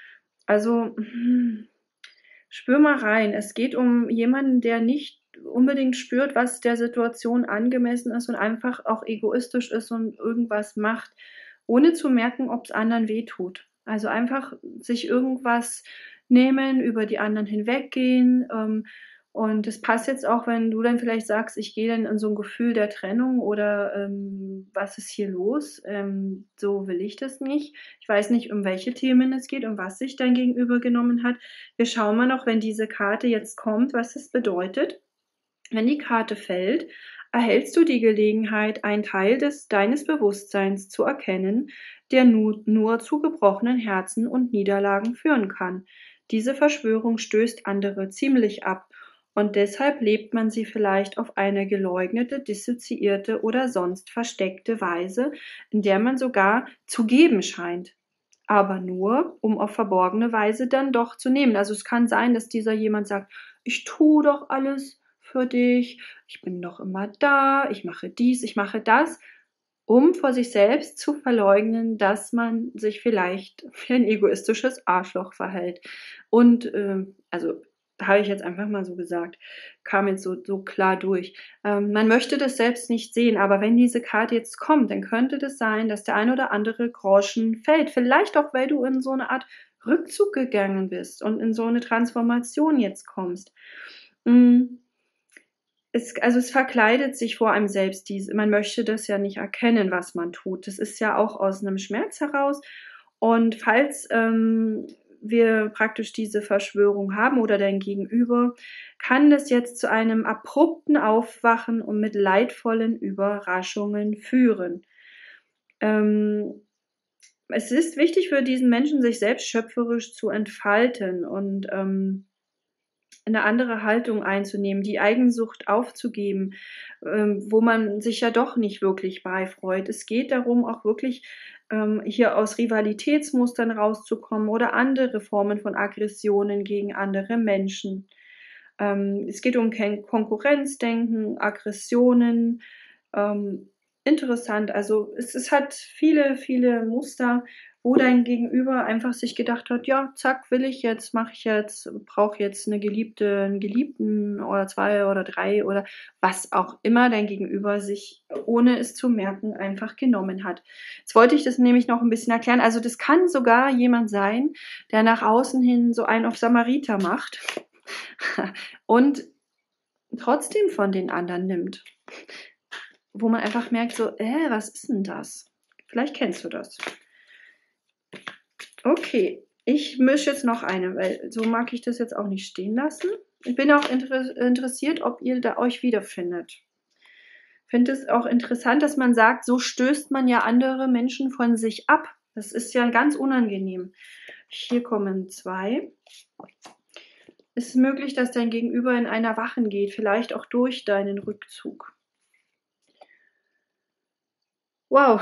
[SPEAKER 1] Also, hm, spür mal rein. Es geht um jemanden, der nicht unbedingt spürt, was der Situation angemessen ist und einfach auch egoistisch ist und irgendwas macht, ohne zu merken, ob's anderen wehtut. Also, einfach sich irgendwas nehmen, über die anderen hinweggehen, ähm, und das passt jetzt auch, wenn du dann vielleicht sagst: „Ich gehe dann in so 'n Gefühl der Trennung“ oder, ähm: „Was ist hier los? Ähm, so will ich das nicht.“ Ich weiß nicht, um welche Themen es geht und was sich dein Gegenüber genommen hat. Wir schauen mal noch, wenn diese Karte jetzt kommt, was es bedeutet. Wenn die Karte fällt, erhältst du die Gelegenheit, einen Teil des deines Bewusstseins zu erkennen, der nu nur zu gebrochenen Herzen und Niederlagen führen kann. Diese Verschwörung stößt andere ziemlich ab und deshalb lebt man sie vielleicht auf eine geleugnete, dissoziierte oder sonst versteckte Weise, in der man sogar zu geben scheint, aber nur, um auf verborgene Weise dann doch zu nehmen. Also, es kann sein, dass dieser jemand sagt: „Ich tue doch alles für dich, ich bin doch immer da, ich mache dies, ich mache das“, um vor sich selbst zu verleugnen, dass man sich vielleicht wie ein egoistisches Arschloch verhält. Und, ähm, also, habe ich jetzt einfach mal so gesagt, kam jetzt so so klar durch. Ähm, man möchte das selbst nicht sehen, aber wenn diese Karte jetzt kommt, dann könnte das sein, dass der ein oder andere Groschen fällt. Vielleicht auch, weil du in so 'ne Art Rückzug gegangen bist und in so 'ne Transformation jetzt kommst. Hm, es also, es verkleidet sich vor einem selbst dies man möchte das ja nicht erkennen, was man tut. Das ist ja auch aus 'nem Schmerz heraus. Und falls, ähm, wir praktisch diese Verschwörung haben oder dein Gegenüber, kann das jetzt zu einem abrupten Aufwachen und mit leidvollen Überraschungen führen. Ähm, es ist wichtig für diesen Menschen, sich selbst schöpferisch zu entfalten und, ähm, 'ne andere Haltung einzunehmen, die Eigensucht aufzugeben, ähm, wo man sich ja doch nicht wirklich bei freut. Es geht darum, auch wirklich, ähm, hier aus Rivalitätsmustern rauszukommen oder andere Formen von Aggressionen gegen andere Menschen. Ähm, es geht um Ken Konkurrenzdenken, Aggressionen, ähm, interessant. Also, es es hat viele, viele Muster, wo dein Gegenüber einfach sich gedacht hat: „Ja, zack, will ich jetzt, mache ich jetzt, brauche jetzt 'ne Geliebte 'n Geliebten oder zwei oder drei“ oder was auch immer dein Gegenüber sich, ohne es zu merken, einfach genommen hat. Jetzt wollte ich das nämlich noch 'n bisschen erklären. Also, das kann sogar jemand sein, der nach außen hin so einen auf Samariter macht und trotzdem von den anderen nimmt. Wo man einfach merkt so: „Äh, was ist 'n das?“ Vielleicht kennst du das. Okay, ich mische jetzt noch eine, weil so mag ich das jetzt auch nicht stehen lassen. ich bin auch inter interessiert, ob ihr da euch wiederfindet. Ich finde es auch interessant, dass man sagt, so stößt man ja andere Menschen von sich ab. Das ist ja ganz unangenehm. Hier kommen zwei. Es ist möglich, dass dein Gegenüber in ein Erwachen geht, vielleicht auch durch deinen Rückzug. Wow,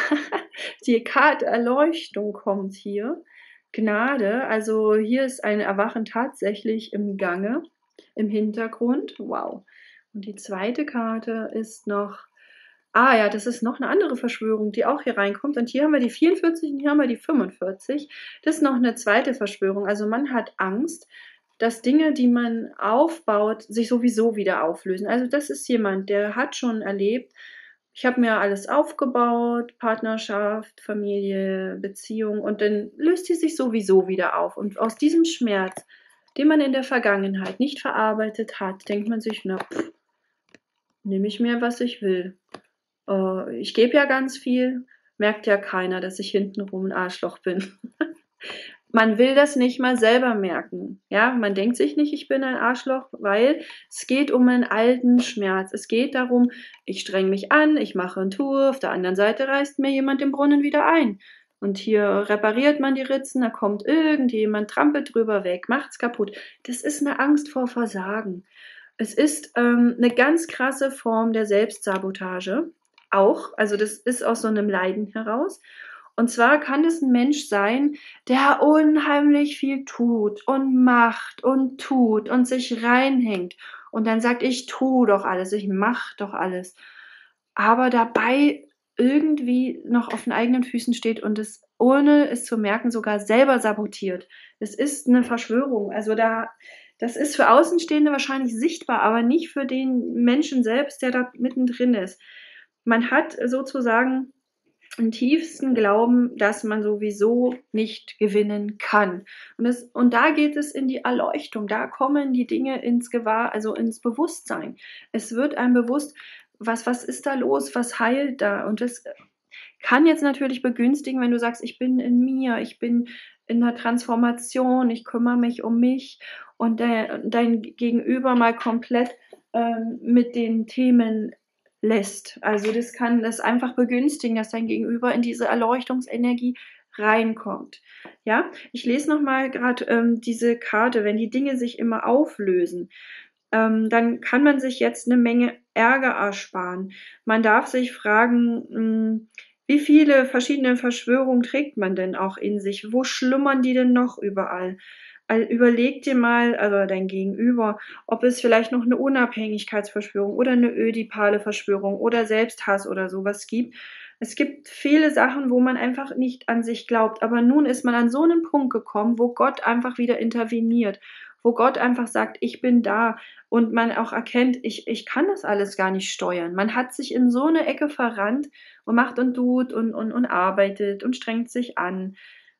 [SPEAKER 1] die Karte Erleuchtung kommt hier. Gnade, also hier ist ein Erwachen tatsächlich im Gange, im Hintergrund. Wow. Und die zweite Karte ist noch, ah ja, das ist noch eine andere Verschwörung, die auch hier reinkommt. Und hier haben wir die vierundvierzig und hier haben wir die fünfundvierzig. Das ist noch eine zweite Verschwörung. Also man hat Angst, dass Dinge, die man aufbaut, sich sowieso wieder auflösen. Also das ist jemand, der hat schon erlebt, ich habe mir alles aufgebaut, Partnerschaft, Familie, Beziehung, und dann löst die sich sowieso wieder auf. Und aus diesem Schmerz, den man in der Vergangenheit nicht verarbeitet hat, denkt man sich, na, pff, nehme ich mir, was ich will. Äh, ich gebe ja ganz viel, merkt ja keiner, dass ich hintenrum ein Arschloch bin. Man will das nicht mal selber merken. Ja, man denkt sich nicht, ich bin ein Arschloch, weil es geht um einen alten Schmerz. Es geht darum, ich streng mich an, ich mache ein Tour, auf der anderen Seite reißt mir jemand den Brunnen wieder ein. Und hier repariert man die Ritzen, da kommt irgendjemand, trampelt drüber weg, macht's kaputt. Das ist eine Angst vor Versagen. Es ist ähm, eine ganz krasse Form der Selbstsabotage. Auch, also das ist aus so einem Leiden heraus. Und zwar kann es ein Mensch sein, der unheimlich viel tut und macht und tut und sich reinhängt und dann sagt, ich tue doch alles, ich mache doch alles, aber dabei irgendwie noch auf den eigenen Füßen steht und es, ohne es zu merken, sogar selber sabotiert. Es ist eine Verschwörung. Also da, das ist für Außenstehende wahrscheinlich sichtbar, aber nicht für den Menschen selbst, der da mittendrin ist. Man hat sozusagen im tiefsten Glauben, dass man sowieso nicht gewinnen kann. Und, es, und da geht es in die Erleuchtung, da kommen die Dinge ins Gewahr, also ins Bewusstsein. Es wird einem bewusst, was, was ist da los, was heilt da? Und das kann jetzt natürlich begünstigen, wenn du sagst, ich bin in mir, ich bin in der Transformation, ich kümmere mich um mich und de, dein Gegenüber mal komplett ähm, mit den Themen lässt. Also das kann das einfach begünstigen, dass dein Gegenüber in diese Erleuchtungsenergie reinkommt. Ja, ich lese nochmal gerade ähm, diese Karte, wenn die Dinge sich immer auflösen, ähm, dann kann man sich jetzt eine Menge Ärger ersparen. Man darf sich fragen, mh, wie viele verschiedene Verschwörungen trägt man denn auch in sich? Wo schlummern die denn noch überall? Überleg dir mal, also dein Gegenüber, ob es vielleicht noch eine Unabhängigkeitsverschwörung oder eine ödipale Verschwörung oder Selbsthass oder sowas gibt. Es gibt viele Sachen, wo man einfach nicht an sich glaubt. Aber nun ist man an so einen Punkt gekommen, wo Gott einfach wieder interveniert, wo Gott einfach sagt, ich bin da, und man auch erkennt, ich, ich kann das alles gar nicht steuern. Man hat sich in so eine Ecke verrannt und macht und tut und, und, und arbeitet und strengt sich an.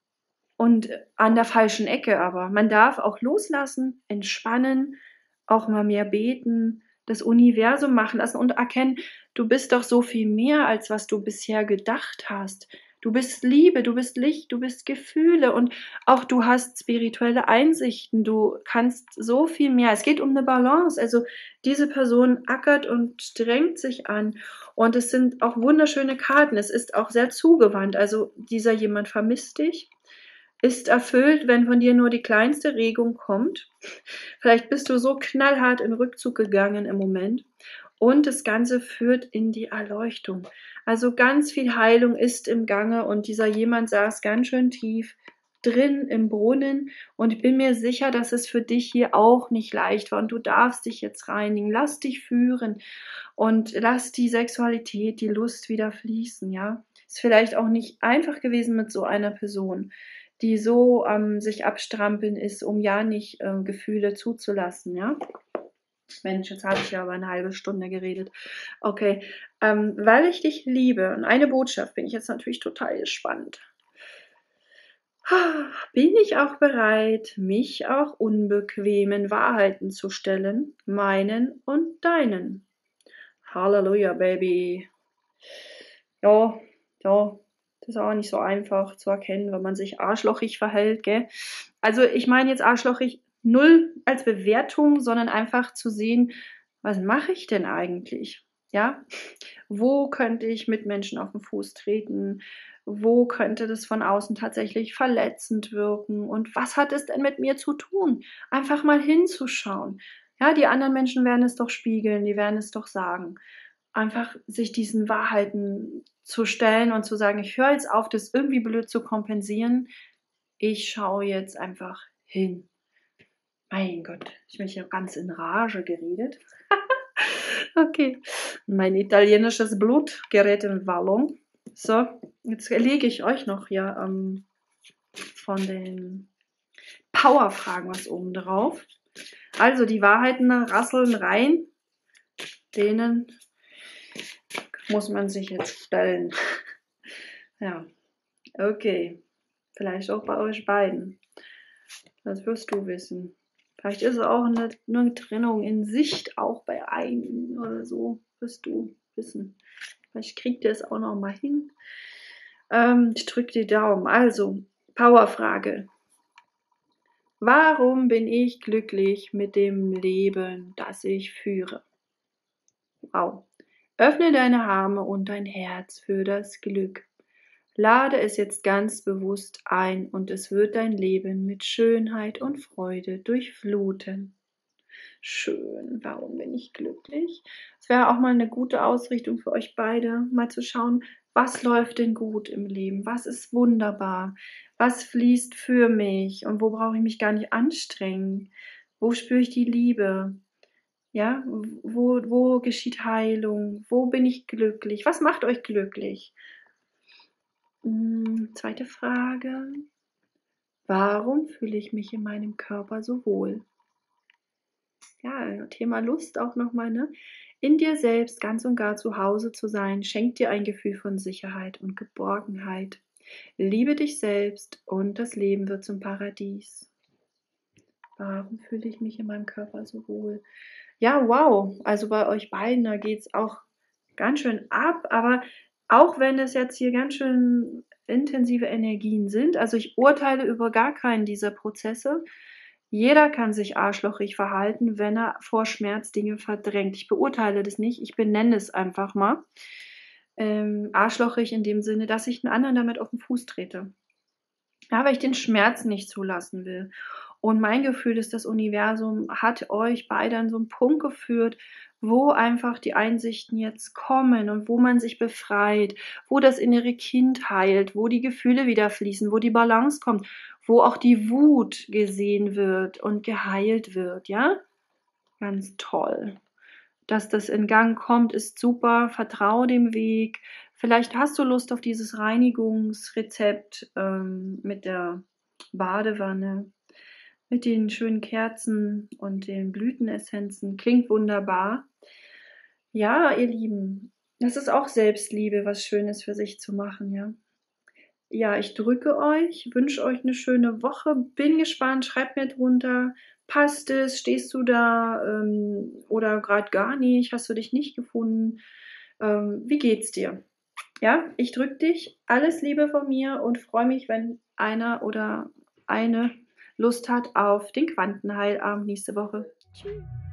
[SPEAKER 1] Und an der falschen Ecke aber. Man darf auch loslassen, entspannen, auch mal mehr beten, das Universum machen lassen und erkennen, du bist doch so viel mehr, als was du bisher gedacht hast. Du bist Liebe, du bist Licht, du bist Gefühle und auch du hast spirituelle Einsichten, du kannst so viel mehr. Es geht um eine Balance. Also diese Person ackert und strengt sich an und es sind auch wunderschöne Karten. Es ist auch sehr zugewandt. Also dieser jemand vermisst dich, ist erfüllt, wenn von dir nur die kleinste Regung kommt. Vielleicht bist du so knallhart in Rückzug gegangen im Moment. Und das Ganze führt in die Erleuchtung. Also ganz viel Heilung ist im Gange und dieser jemand saß ganz schön tief drin im Brunnen und ich bin mir sicher, dass es für dich hier auch nicht leicht war und du darfst dich jetzt reinigen. Lass dich führen und lass die Sexualität, die Lust wieder fließen, ja. Ist vielleicht auch nicht einfach gewesen mit so einer Person, die so am sich abstrampeln ist, um ja nicht äh, Gefühle zuzulassen, ja. Mensch, jetzt habe ich ja aber eine halbe Stunde geredet. Okay, ähm, weil ich dich liebe und eine Botschaft, bin ich jetzt natürlich total gespannt. Bin ich auch bereit, mich auch unbequemen Wahrheiten zu stellen, meinen und deinen? Halleluja, Baby. Ja, ja, das ist auch nicht so einfach zu erkennen, wenn man sich arschlochig verhält, gell? Also ich meine jetzt arschlochig null als Bewertung, sondern einfach zu sehen, was mache ich denn eigentlich? Ja, wo könnte ich Mitmenschen auf den Fuß treten? Wo könnte das von außen tatsächlich verletzend wirken? Und was hat es denn mit mir zu tun? Einfach mal hinzuschauen. Ja, die anderen Menschen werden es doch spiegeln, die werden es doch sagen. Einfach sich diesen Wahrheiten zu stellen und zu sagen, ich höre jetzt auf, das irgendwie blöd zu kompensieren. Ich schaue jetzt einfach hin. Mein Gott, ich bin hier ganz in Rage geredet. Okay, mein italienisches Blut gerät in Wallung. So, jetzt lege ich euch noch hier ähm, von den Powerfragen was oben drauf. Also die Wahrheiten rasseln rein, denen muss man sich jetzt stellen. Ja, okay, vielleicht auch bei euch beiden. Das wirst du wissen. Vielleicht ist es auch eine, nur eine Trennung in Sicht, auch bei einigen oder so, wirst du wissen. Vielleicht kriegt ihr es auch noch mal hin. Ähm, ich drücke die Daumen. Also, Powerfrage. Warum bin ich glücklich mit dem Leben, das ich führe? Wow. Öffne deine Arme und dein Herz für das Glück. Lade es jetzt ganz bewusst ein und es wird dein Leben mit Schönheit und Freude durchfluten. Schön, warum bin ich glücklich? Es wäre auch mal eine gute Ausrichtung für euch beide, mal zu schauen, was läuft denn gut im Leben? Was ist wunderbar? Was fließt für mich? Und wo brauche ich mich gar nicht anstrengen? Wo spüre ich die Liebe? Ja, wo, wo geschieht Heilung? Wo bin ich glücklich? Was macht euch glücklich? Hm, zweite Frage. Warum fühle ich mich in meinem Körper so wohl? Ja, Thema Lust auch nochmal, ne? In dir selbst ganz und gar zu Hause zu sein, schenkt dir ein Gefühl von Sicherheit und Geborgenheit. Liebe dich selbst und das Leben wird zum Paradies. Warum fühle ich mich in meinem Körper so wohl? Ja, wow. Also bei euch beiden, da geht es auch ganz schön ab, aber auch wenn es jetzt hier ganz schön intensive Energien sind, also ich urteile über gar keinen dieser Prozesse. Jeder kann sich arschlochig verhalten, wenn er vor Schmerz Dinge verdrängt. Ich beurteile das nicht, ich benenne es einfach mal. Ähm, arschlochig in dem Sinne, dass ich einen anderen damit auf den Fuß trete. Ja, weil ich den Schmerz nicht zulassen will. Und mein Gefühl ist, das Universum hat euch beide an so einen Punkt geführt, wo einfach die Einsichten jetzt kommen und wo man sich befreit, wo das innere Kind heilt, wo die Gefühle wieder fließen, wo die Balance kommt, wo auch die Wut gesehen wird und geheilt wird, ja? Ganz toll. Dass das in Gang kommt, ist super. Vertraue dem Weg. Vielleicht hast du Lust auf dieses Reinigungsrezept ähm, mit der Badewanne, mit den schönen Kerzen und den Blütenessenzen. Klingt wunderbar. Ja, ihr Lieben, das ist auch Selbstliebe, was Schönes für sich zu machen, ja. Ja, ich drücke euch, wünsche euch eine schöne Woche, bin gespannt, schreibt mir drunter, passt es, stehst du da ähm, oder gerade gar nicht, hast du dich nicht gefunden, ähm, wie geht's dir? Ja, ich drücke dich, alles Liebe von mir und freue mich, wenn einer oder eine Lust hat auf den Quantenheilabend nächste Woche. Tschüss.